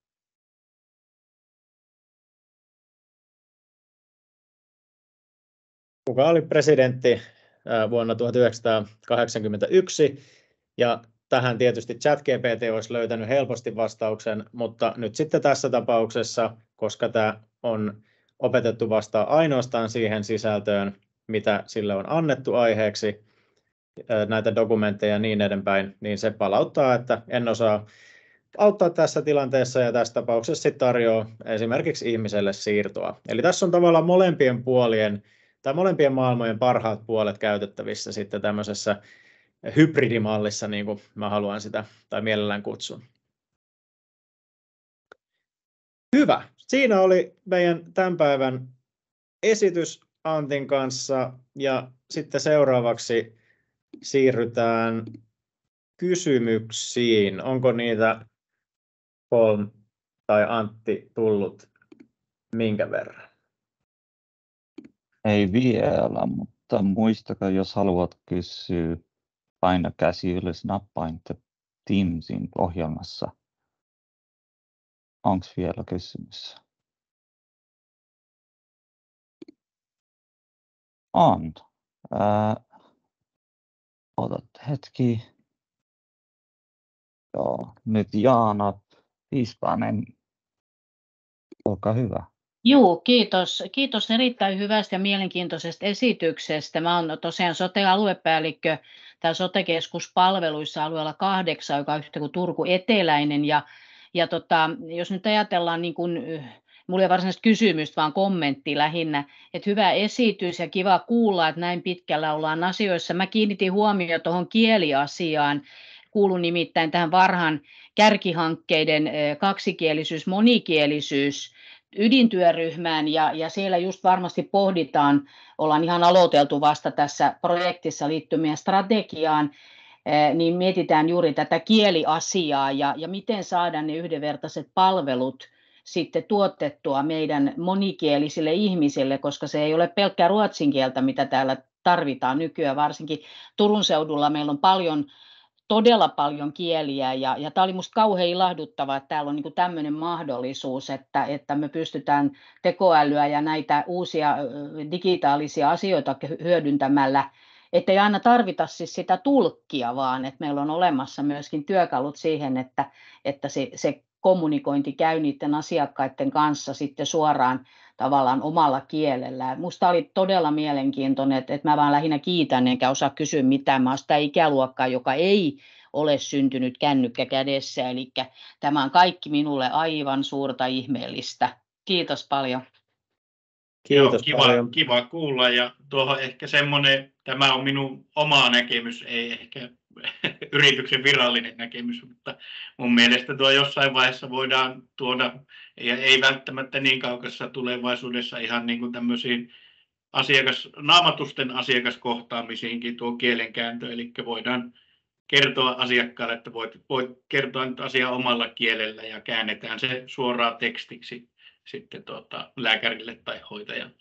S2: kuka oli presidentti vuonna tuhatyhdeksänsataakahdeksankymmentäyksi, ja tähän tietysti ChatGPT olisi löytänyt helposti vastauksen, mutta nyt sitten tässä tapauksessa, koska tämä on opetettu vastaa ainoastaan siihen sisältöön, mitä sille on annettu aiheeksi, näitä dokumentteja ja niin edespäin, niin se palauttaa, että en osaa auttaa tässä tilanteessa ja tässä tapauksessa sitten tarjoaa esimerkiksi ihmiselle siirtoa. Eli tässä on tavallaan molempien puolien tai molempien maailmojen parhaat puolet käytettävissä sitten tämmöisessä hybridimallissa, niin kuin mä haluan sitä tai mielellään kutsun. Hyvä. Siinä oli meidän tämän päivän esitys Antin kanssa ja sitten seuraavaksi siirrytään kysymyksiin. Onko niitä Paul tai Antti tullut minkä verran?
S1: Ei vielä, mutta muistakaa, jos haluat kysyä, paina käsi ylös, nappaa Teamsin ohjelmassa. Onko vielä kysymys? On. Ää, otat hetki. Joo, nyt Jaana Piispanen. Olkaa hyvä.
S4: Joo, kiitos. Kiitos erittäin hyvästä ja mielenkiintoisesta esityksestä. Mä olen tosiaan sote-aluepäällikkö tai sote-keskuspalveluissa alueella kahdeksan, joka on yhtä kuin Turku Eteläinen. Ja, ja tota, jos nyt ajatellaan, niin kuin, mulla ei ole varsinaista kysymystä, vaan kommentti lähinnä, että hyvä esitys ja kiva kuulla, että näin pitkällä ollaan asioissa. Mä kiinnitin huomioon tuohon kieliasiaan. kuulun nimittäin tähän Varhan kärkihankkeiden kaksikielisyys, monikielisyys ydintyöryhmään ja, ja siellä just varmasti pohditaan, ollaan ihan aloiteltu vasta tässä projektissa liittyen meidän strategiaan, niin mietitään juuri tätä kieliasiaa ja, ja miten saadaan ne yhdenvertaiset palvelut sitten tuotettua meidän monikielisille ihmisille, koska se ei ole pelkkää ruotsin kieltä, mitä täällä tarvitaan nykyään, varsinkin Turun seudulla meillä on paljon, todella paljon kieliä ja, ja tämä oli minusta kauhean ilahduttavaa, että täällä on niin tämmöinen mahdollisuus, että, että me pystytään tekoälyä ja näitä uusia digitaalisia asioita hyödyntämällä, ettei aina tarvita siis sitä tulkkia, vaan että meillä on olemassa myöskin työkalut siihen, että, että se, se kommunikointi käy niiden asiakkaiden kanssa sitten suoraan tavallaan omalla kielellä. Minusta oli todella mielenkiintoinen, että, että mä vaan lähinnä kiitän enkä osaa kysyä mitään. Mä olen sitä ikäluokkaa, joka ei ole syntynyt kännykkä kädessä, eli tämä on kaikki minulle aivan suurta ihmeellistä. Kiitos paljon.
S2: Kiitos
S3: Joo, kiva,
S2: paljon.
S3: kiva kuulla ja tuohon ehkä semmoinen, tämä on minun oma näkemys, ei ehkä yrityksen virallinen näkemys, mutta mun mielestä tuo jossain vaiheessa voidaan tuoda, ja ei välttämättä niin kaukaisessa tulevaisuudessa ihan niin kuin tämmöisiin asiakas, naamatusten asiakaskohtaamisiinkin tuo kielenkääntö, eli voidaan kertoa asiakkaalle, että voit, voit kertoa nyt asiaa omalla kielellä ja käännetään se suoraan tekstiksi sitten tuota, lääkärille tai hoitajalle.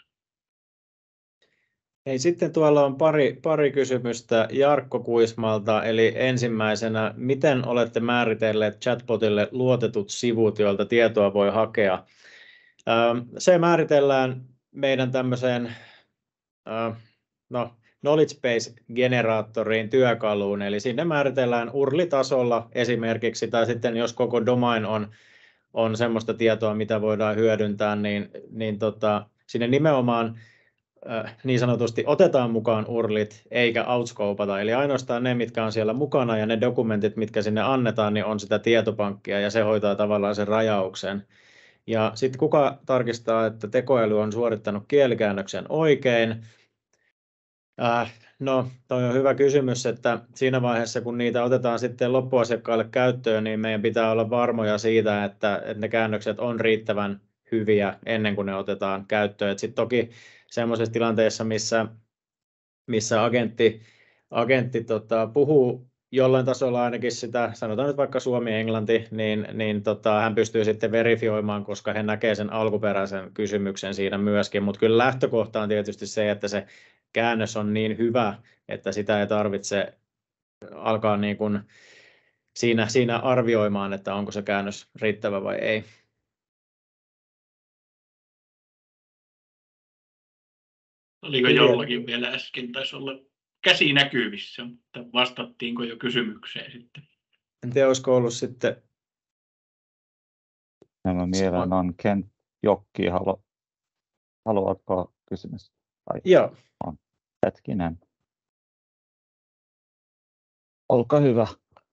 S2: Hei, sitten tuolla on pari, pari kysymystä Jarkko Kuismalta, eli ensimmäisenä, miten olette määritelleet chatbotille luotetut sivut, joilta tietoa voi hakea? Se määritellään meidän tämmöiseen no, knowledge base-generaattoriin, työkaluun, eli sinne määritellään U R L-tasolla esimerkiksi, tai sitten jos koko domain on, on semmoista tietoa, mitä voidaan hyödyntää, niin, niin tota, sinne nimenomaan niin sanotusti otetaan mukaan U R Lit eikä outscopata, eli ainoastaan ne, mitkä on siellä mukana ja ne dokumentit, mitkä sinne annetaan, niin on sitä tietopankkia ja se hoitaa tavallaan sen rajauksen. Ja sitten kuka tarkistaa, että tekoäly on suorittanut kielikäännöksen oikein? Äh, no, toi on hyvä kysymys, että siinä vaiheessa, kun niitä otetaan sitten loppuasiakkaalle käyttöön, niin meidän pitää olla varmoja siitä, että, että ne käännökset on riittävän hyviä ennen kuin ne otetaan käyttöön. Sitten toki semmoisessa tilanteessa, missä, missä agentti, agentti tota, puhuu jollain tasolla ainakin sitä, sanotaan nyt vaikka suomi-englanti, niin, niin tota, hän pystyy sitten verifioimaan, koska hän näkee sen alkuperäisen kysymyksen siinä myöskin, mutta kyllä lähtökohta on tietysti se, että se käännös on niin hyvä, että sitä ei tarvitse alkaa niin kuin siinä, siinä arvioimaan, että onko se käännös riittävä vai ei.
S3: Oliko jollakin vielä äsken, taisi olla käsi näkyvissä, mutta vastattiinko jo kysymykseen sitten?
S2: En tiedä, olisiko ollut sitten...
S1: Nämä mieleen on Kent Jokki, halu... haluatko kysymys? Ai,
S2: Joo.
S1: On. Hetkinen. Olkaa hyvä.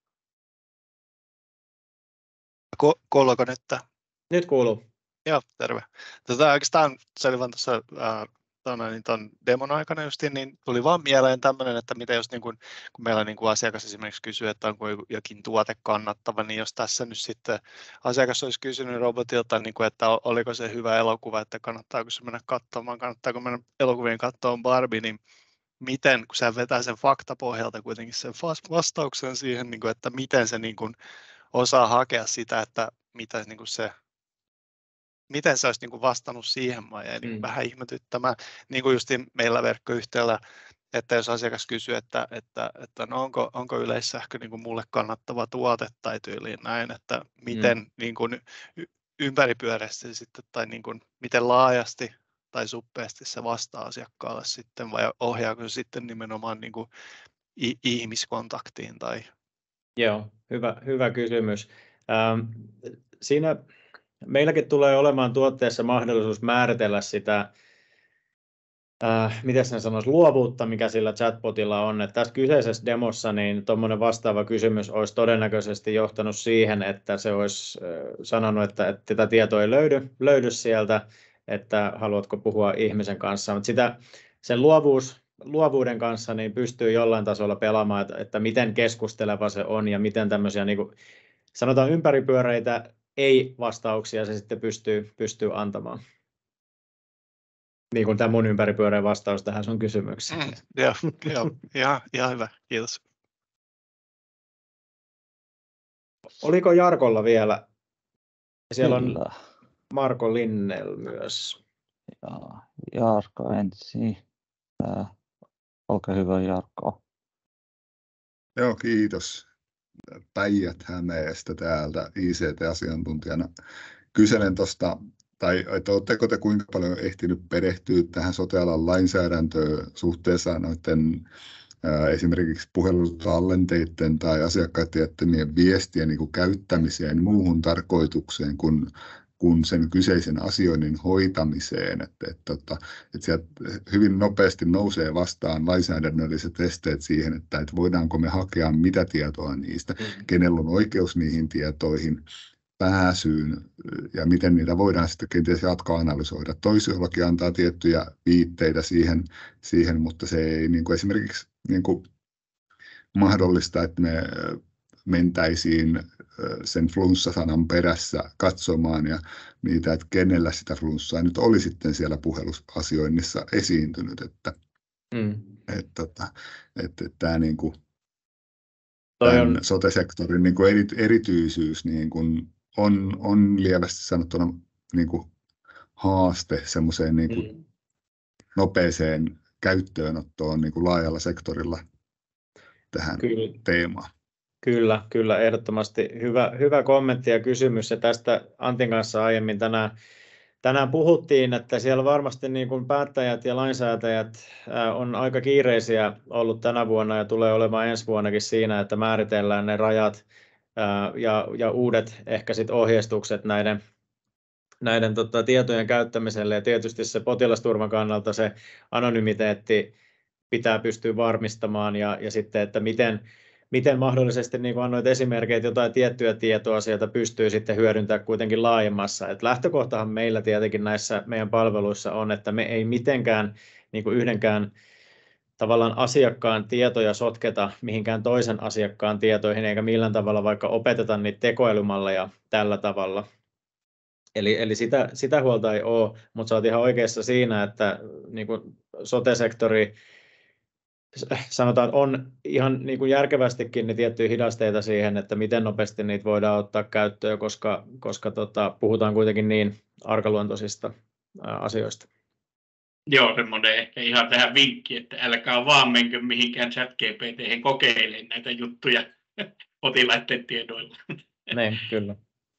S5: Ko- kuuluuko nyt?
S2: Nyt kuuluu.
S5: Joo, terve. Tota, oikeastaan se oli vaan tuossa äh, tuon, niin tuon demon aikana justiin, niin tuli vaan mieleen tämmöinen, että mitä jos niin kun, kun meillä niin kun asiakas esimerkiksi kysyy, että onko jokin tuote kannattava, niin jos tässä nyt sitten asiakas olisi kysynyt robotilta, niin kuin, että oliko se hyvä elokuva, että kannattaako se mennä katsomaan, kannattaako mennä elokuvien katsomaan Barbie, niin miten, kun se vetää sen faktapohjalta kuitenkin sen vastauksen siihen, niin kuin, että miten se niin kuin osaa hakea sitä, että mitä niin kuin se miten se olisi niin kuin vastannut siihen, mä jäin niin mm. vähän ihmetyttämään, niin kuin justiin meillä verkkoyhtiöllä, että jos asiakas kysyy, että, että, että no onko, onko yleissähkö niin kuin mulle kannattava tuote tai tyyliin näin, että miten mm. niin kuin ympäripyöreästi sitten tai niin kuin, miten laajasti tai suppeasti se vastaa asiakkaalle sitten vai ohjaako se sitten nimenomaan niin kuin ihmiskontaktiin? Tai...
S2: Joo, hyvä, hyvä kysymys. Ähm, siinä meilläkin tulee olemaan tuotteessa mahdollisuus määritellä sitä, äh, miten sen sanoisi, luovuutta, mikä sillä chatbotilla on. Että tässä kyseisessä demossa niin tuommoinen vastaava kysymys olisi todennäköisesti johtanut siihen, että se olisi äh, sanonut, että, että tätä tietoa ei löydy, löydy sieltä, että haluatko puhua ihmisen kanssa. Mutta sitä, sen luovuus luovuuden kanssa niin pystyy jollain tasolla pelaamaan, että, että miten keskusteleva se on ja miten tämmöisiä niin kuin, sanotaan ympäripyöreitä ei-vastauksia se sitten pystyy, pystyy antamaan. Niin kuin tämä mun ympäripyöreä vastaus tähän sun kysymykseen.
S5: Mm, joo, joo, ihan, ihan hyvä, kiitos.
S2: Oliko Jarkolla vielä? Siellä on
S1: Kyllä.
S2: Marko Linnell myös.
S1: Ja Jarkko ensin. Tää. Olkaa hyvä, Jarkko.
S6: Joo, kiitos. Päijät-Hämeestä täältä I C T-asiantuntijana. Kyselen tuosta, tai että oletteko te kuinka paljon ehtinyt perehtyä tähän sote-alan lainsäädäntöön suhteessa noiden ää, esimerkiksi puhelutallenteiden tai asiakkaiden jättämien viestien niin kuin käyttämiseen muuhun tarkoitukseen kuin kuin sen kyseisen asioinnin hoitamiseen, että, että, että, että sieltä hyvin nopeasti nousee vastaan lainsäädännölliset esteet siihen, että, että voidaanko me hakea mitä tietoa niistä, mm-hmm. kenellä on oikeus niihin tietoihin, pääsyyn ja miten niitä voidaan sitten kenties jatkoanalysoida. Toisiolaki antaa tiettyjä viitteitä siihen, siihen mutta se ei niin kuin esimerkiksi niin kuin mahdollista, että me mentäisiin sen flunssasanan perässä katsomaan ja niitä, että kenellä sitä flunssaa nyt oli sitten siellä puheluasioinnissa esiintynyt, että mm. että, että, että, että tämä niin kuin, on... sote-sektorin niin kuin erityisyys niin kuin on, on lievästi sanottuna niin kuin haaste semmoiseen niin kuin mm. nopeeseen käyttöönottoon niin kuin laajalla sektorilla tähän Kyllä. teemaan.
S2: Kyllä, kyllä, ehdottomasti hyvä, hyvä kommentti ja kysymys. Ja tästä Antin kanssa aiemmin tänään, tänään puhuttiin, että siellä varmasti niin kuin päättäjät ja lainsäätäjät on aika kiireisiä ollut tänä vuonna ja tulee olemaan ensi vuonnakin siinä, että määritellään ne rajat ja, ja uudet ehkä sit ohjeistukset näiden, näiden tota, tietojen käyttämiselle. Ja tietysti se potilasturvan kannalta se anonymiteetti pitää pystyä varmistamaan ja, ja sitten, että miten Miten mahdollisesti, niin kuin annoit esimerkkejä, jotain tiettyä tietoa sieltä pystyy sitten hyödyntämään kuitenkin laajemmassa. Et lähtökohtahan meillä tietenkin näissä meidän palveluissa on, että me ei mitenkään niin kuin yhdenkään tavallaan asiakkaan tietoja sotketa mihinkään toisen asiakkaan tietoihin, eikä millään tavalla vaikka opeteta niitä tekoälymalleja tällä tavalla. Eli, eli sitä, sitä huolta ei ole, mutta sä oot ihan oikeassa siinä, että niin kuin sote-sektori sanotaan, on ihan niin kuin järkevästikin niin tiettyjä hidasteita siihen, että miten nopeasti niitä voidaan ottaa käyttöön, koska, koska tota, puhutaan kuitenkin niin arkaluontoisista ää, asioista.
S3: Joo, semmoinen ehkä ihan tähän vinkki, että älkää vaan menkö mihinkään ChatGPT:hen kokeilemaan näitä juttuja potilaiden tiedoilla.
S2: Niin, kyllä.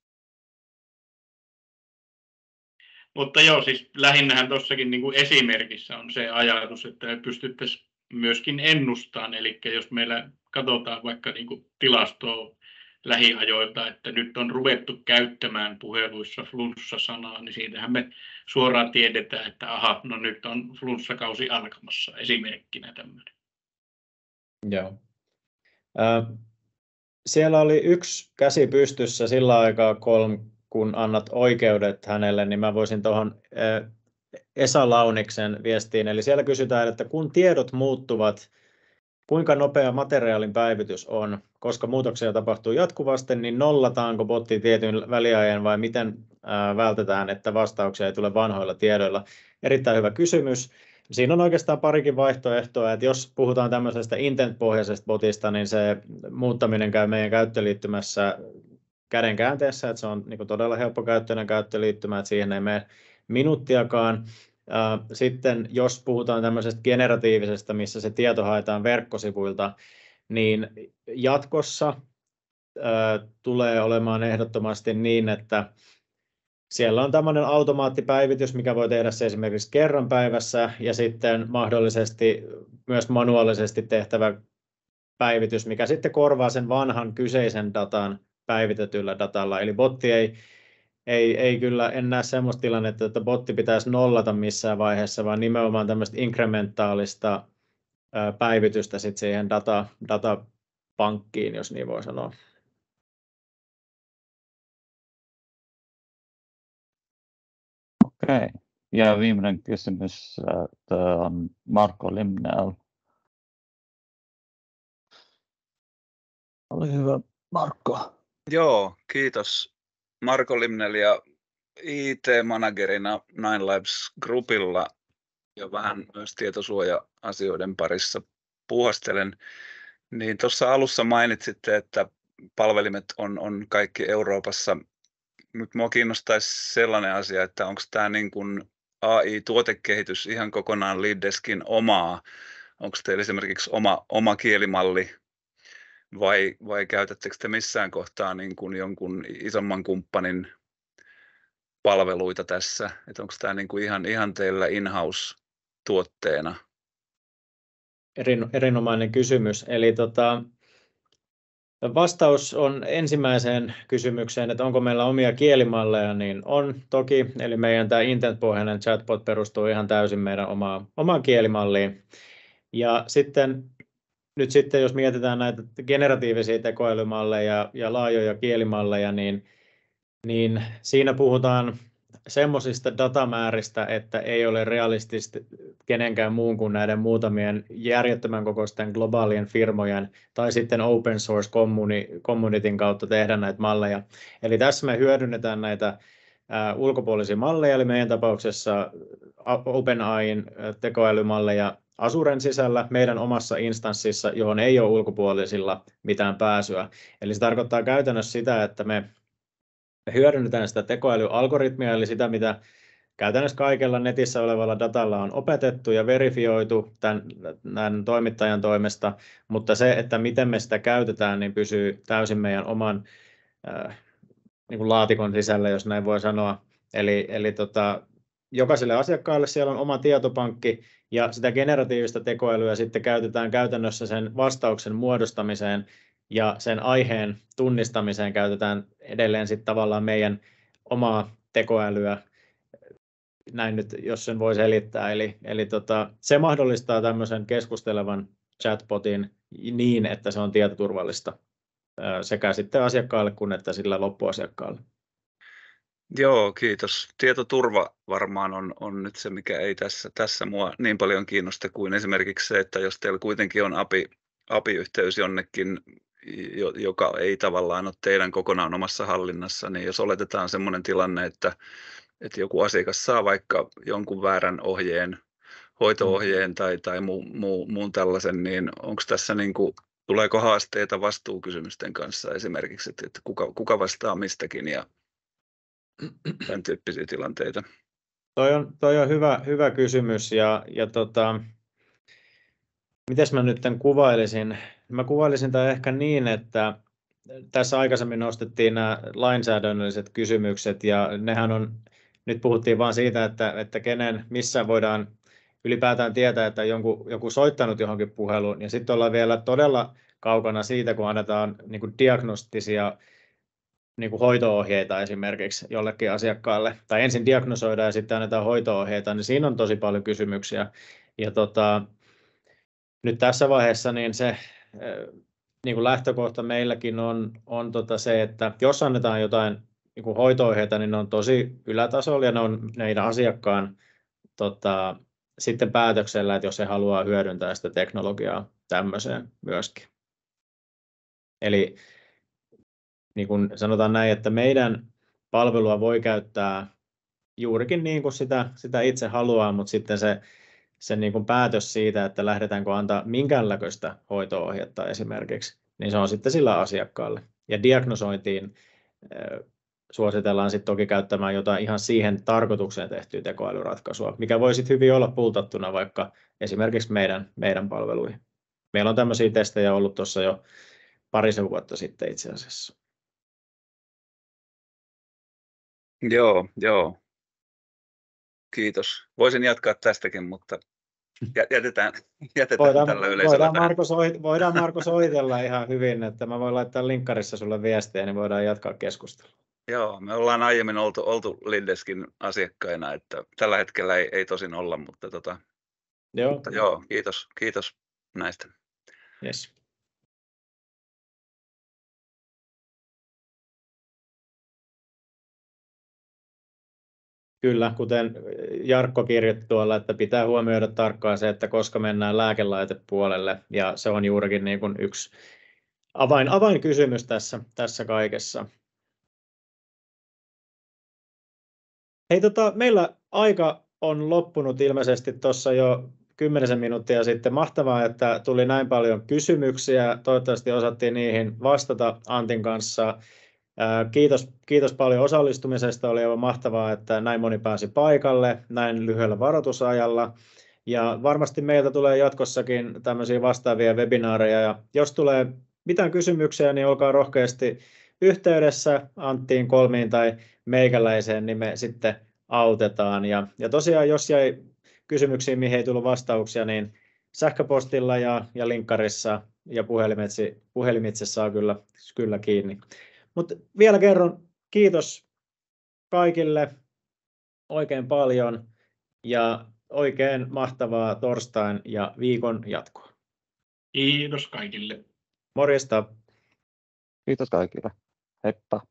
S3: Mutta joo, siis lähinnähän tuossakin niin kuin esimerkissä on se ajatus, että me pystyttäisiin myöskin ennustaan, eli jos meillä katsotaan vaikka niin kuin tilastoa lähiajoilta, että nyt on ruvettu käyttämään puheluissa flunssa-sanaa, niin siitähän me suoraan tiedetään, että aha, no nyt on flunssakausi alkamassa, esimerkkinä tämmöinen.
S2: Joo. Äh, siellä oli yksi käsi pystyssä sillä aikaa, kun annat oikeudet hänelle, niin mä voisin tuohon äh, Esa Launiksen viestiin. Eli siellä kysytään, että kun tiedot muuttuvat, kuinka nopea materiaalin päivitys on, koska muutoksia tapahtuu jatkuvasti, niin nollataanko botti tietyn väliajan vai miten ää, vältetään, että vastauksia ei tule vanhoilla tiedoilla? Erittäin hyvä kysymys. Siinä on oikeastaan parikin vaihtoehtoa, että jos puhutaan tämmöisestä intent-pohjaisesta botista, niin se muuttaminen käy meidän käyttöliittymässä käden käänteessä, että se on niin kuin todella helppokäyttöinen käyttöliittymä, että siihen ei mene minuuttiakaan. Sitten jos puhutaan tämmöisestä generatiivisesta, missä se tieto haetaan verkkosivuilta, niin jatkossa tulee olemaan ehdottomasti niin, että siellä on tämmöinen automaattipäivitys, mikä voi tehdä se esimerkiksi kerran päivässä, ja sitten mahdollisesti myös manuaalisesti tehtävä päivitys, mikä sitten korvaa sen vanhan kyseisen datan päivitetyllä datalla. Eli botti ei Ei, ei kyllä, en näe sellaista tilannetta, että botti pitäisi nollata missään vaiheessa, vaan nimenomaan tämmöistä inkrementaalista ää, päivitystä sit siihen data, datapankkiin, jos niin voi sanoa.
S1: Okei, Ja viimeinen kysymys äh, on Marko Limnell. Ole hyvä, Marko.
S7: Joo, kiitos. Marko Limnell ja I T-managerina Nine Lives Groupilla ja vähän myös tietosuoja-asioiden parissa puuhastelen. Niin tuossa alussa mainitsitte, että palvelimet on, on kaikki Euroopassa. Nyt minua kiinnostaisi sellainen asia, että onko tämä niin kuin A I-tuotekehitys ihan kokonaan LeadDeskin omaa? Onko teillä esimerkiksi oma, oma kielimalli vai, vai käytättekö te missään kohtaa niin kuin jonkun isomman kumppanin palveluita tässä? Että onko tämä niin kuin ihan, ihan teillä in-house-tuotteena?
S2: Erin, erinomainen kysymys. Eli tota, vastaus on ensimmäiseen kysymykseen, että onko meillä omia kielimalleja, niin on toki. Eli meidän tämä intent-pohjainen chatbot perustuu ihan täysin meidän omaan, omaan kielimalliin. Ja sitten nyt sitten, jos mietitään näitä generatiivisia tekoälymalleja ja laajoja kielimalleja, niin, niin siinä puhutaan semmoisista datamääristä, että ei ole realistista kenenkään muun kuin näiden muutamien järjettömän kokoisten globaalien firmojen tai sitten open source communityn kautta tehdä näitä malleja. Eli tässä me hyödynnetään näitä ää, ulkopuolisia malleja, eli meidän tapauksessa OpenAIn tekoälymalleja Azuren sisällä meidän omassa instanssissa, johon ei ole ulkopuolisilla mitään pääsyä. Eli se tarkoittaa käytännössä sitä, että me Me hyödynnetään sitä tekoälyalgoritmia, eli sitä, mitä käytännössä kaikella netissä olevalla datalla on opetettu ja verifioitu tämän, tämän toimittajan toimesta, mutta se, että miten me sitä käytetään, niin pysyy täysin meidän oman äh, niin kuin laatikon sisällä, jos näin voi sanoa. Eli, eli tota, jokaiselle asiakkaalle siellä on oma tietopankki, ja sitä generatiivista tekoälyä sitten käytetään käytännössä sen vastauksen muodostamiseen, ja sen aiheen tunnistamiseen käytetään edelleen sitten tavallaan meidän omaa tekoälyä, näin nyt, jos sen voi selittää. Eli, eli tota, se mahdollistaa tämmöisen keskustelevan chatbotin niin, että se on tietoturvallista sekä sitten asiakkaalle kuin että sillä loppuasiakkaalle.
S7: Joo, kiitos. Tietoturva varmaan on, on nyt se, mikä ei tässä, tässä mua niin paljon kiinnosta kuin esimerkiksi se, että jos teillä kuitenkin on A P I, A P I-yhteys jonnekin, joka ei tavallaan ole teidän kokonaan omassa hallinnassa, niin jos oletetaan sellainen tilanne, että, että joku asiakas saa vaikka jonkun väärän ohjeen, hoito-ohjeen tai, tai muu, muu, muun tällaisen, niin onko tässä niin kuin, tuleeko haasteita vastuukysymysten kanssa esimerkiksi, että, että kuka, kuka vastaa mistäkin ja tämän tyyppisiä tilanteita?
S2: Toi on, toi on hyvä, hyvä kysymys ja, ja tota, mites mä nyt tämän kuvailisin? Mä kuvailisin tämän ehkä niin, että tässä aikaisemmin nostettiin nämä lainsäädännölliset kysymykset ja nehän on, nyt puhuttiin vain siitä, että, että kenen, missä voidaan ylipäätään tietää, että jonkun, joku soittanut johonkin puheluun ja sitten ollaan vielä todella kaukana siitä, kun annetaan niin kuin diagnostisia niin kuin hoito-ohjeita esimerkiksi jollekin asiakkaalle, tai ensin diagnosoidaan ja sitten annetaan hoito-ohjeita, niin siinä on tosi paljon kysymyksiä. Ja tota, nyt tässä vaiheessa niin se niin kuin lähtökohta meilläkin on, on tota se, että jos annetaan jotain niin kuin hoito-ohjeita, niin ne on tosi ylätasolla ja ne on meidän asiakkaan tota, sitten päätöksellä, että jos he haluaa hyödyntää sitä teknologiaa tämmöiseen myöskin. Eli niin kuin sanotaan näin, että meidän palvelua voi käyttää juurikin niin kuin sitä, sitä itse haluaa, mutta sitten se, se niin kuin päätös siitä, että lähdetäänkö antaa minkäänlaista hoito-ohjetta esimerkiksi, niin se on sitten sillä asiakkaalle. Ja diagnosointiin suositellaan sitten toki käyttämään jotain ihan siihen tarkoitukseen tehtyä tekoälyratkaisua, mikä voi sitten hyvin olla pultattuna vaikka esimerkiksi meidän, meidän palveluihin. Meillä on tämmöisiä testejä ollut tuossa jo parisen vuotta sitten itse asiassa.
S7: Joo, joo. Kiitos. Voisin jatkaa tästäkin, mutta jätetään, jätetään
S2: voidaan,
S7: tällä yleisöllä.
S2: Voidaan Marko, soit, voidaan Marko soitella ihan hyvin, että mä voin laittaa linkkarissa sulle viestiä, niin voidaan jatkaa keskustelua.
S7: Joo, me ollaan aiemmin oltu, oltu LeadDeskin asiakkaina, että tällä hetkellä ei, ei tosin olla, mutta, tota,
S2: joo.
S7: mutta joo, kiitos, kiitos näistä.
S2: Yes. Kyllä, kuten Jarkko kirjoitti tuolla, että pitää huomioida tarkkaan se, että koska mennään lääkelaitepuolelle, ja se on juurikin niin kuin yksi avain, avainkysymys tässä, tässä kaikessa. Hei, tota, meillä aika on loppunut ilmeisesti tuossa jo kymmenisen minuuttia sitten. Mahtavaa, että tuli näin paljon kysymyksiä. Toivottavasti osattiin niihin vastata Antin kanssa. Kiitos, kiitos paljon osallistumisesta. Oli aivan mahtavaa, että näin moni pääsi paikalle näin lyhyellä varoitusajalla. Ja varmasti meiltä tulee jatkossakin tämmöisiä vastaavia webinaareja. Ja jos tulee mitään kysymyksiä, niin olkaa rohkeasti yhteydessä Anttiin, Kolmiin tai meikäläiseen, niin me sitten autetaan. Ja, ja tosiaan, jos jäi kysymyksiin, mihin ei tullut vastauksia, niin sähköpostilla ja, ja linkkarissa ja puhelimitse, puhelimitse saa kyllä, kyllä kiinni. Mutta vielä kerron kiitos kaikille oikein paljon ja oikein mahtavaa torstain ja viikon jatkoa.
S3: Kiitos kaikille.
S2: Morjesta.
S1: Kiitos kaikille. Heippa.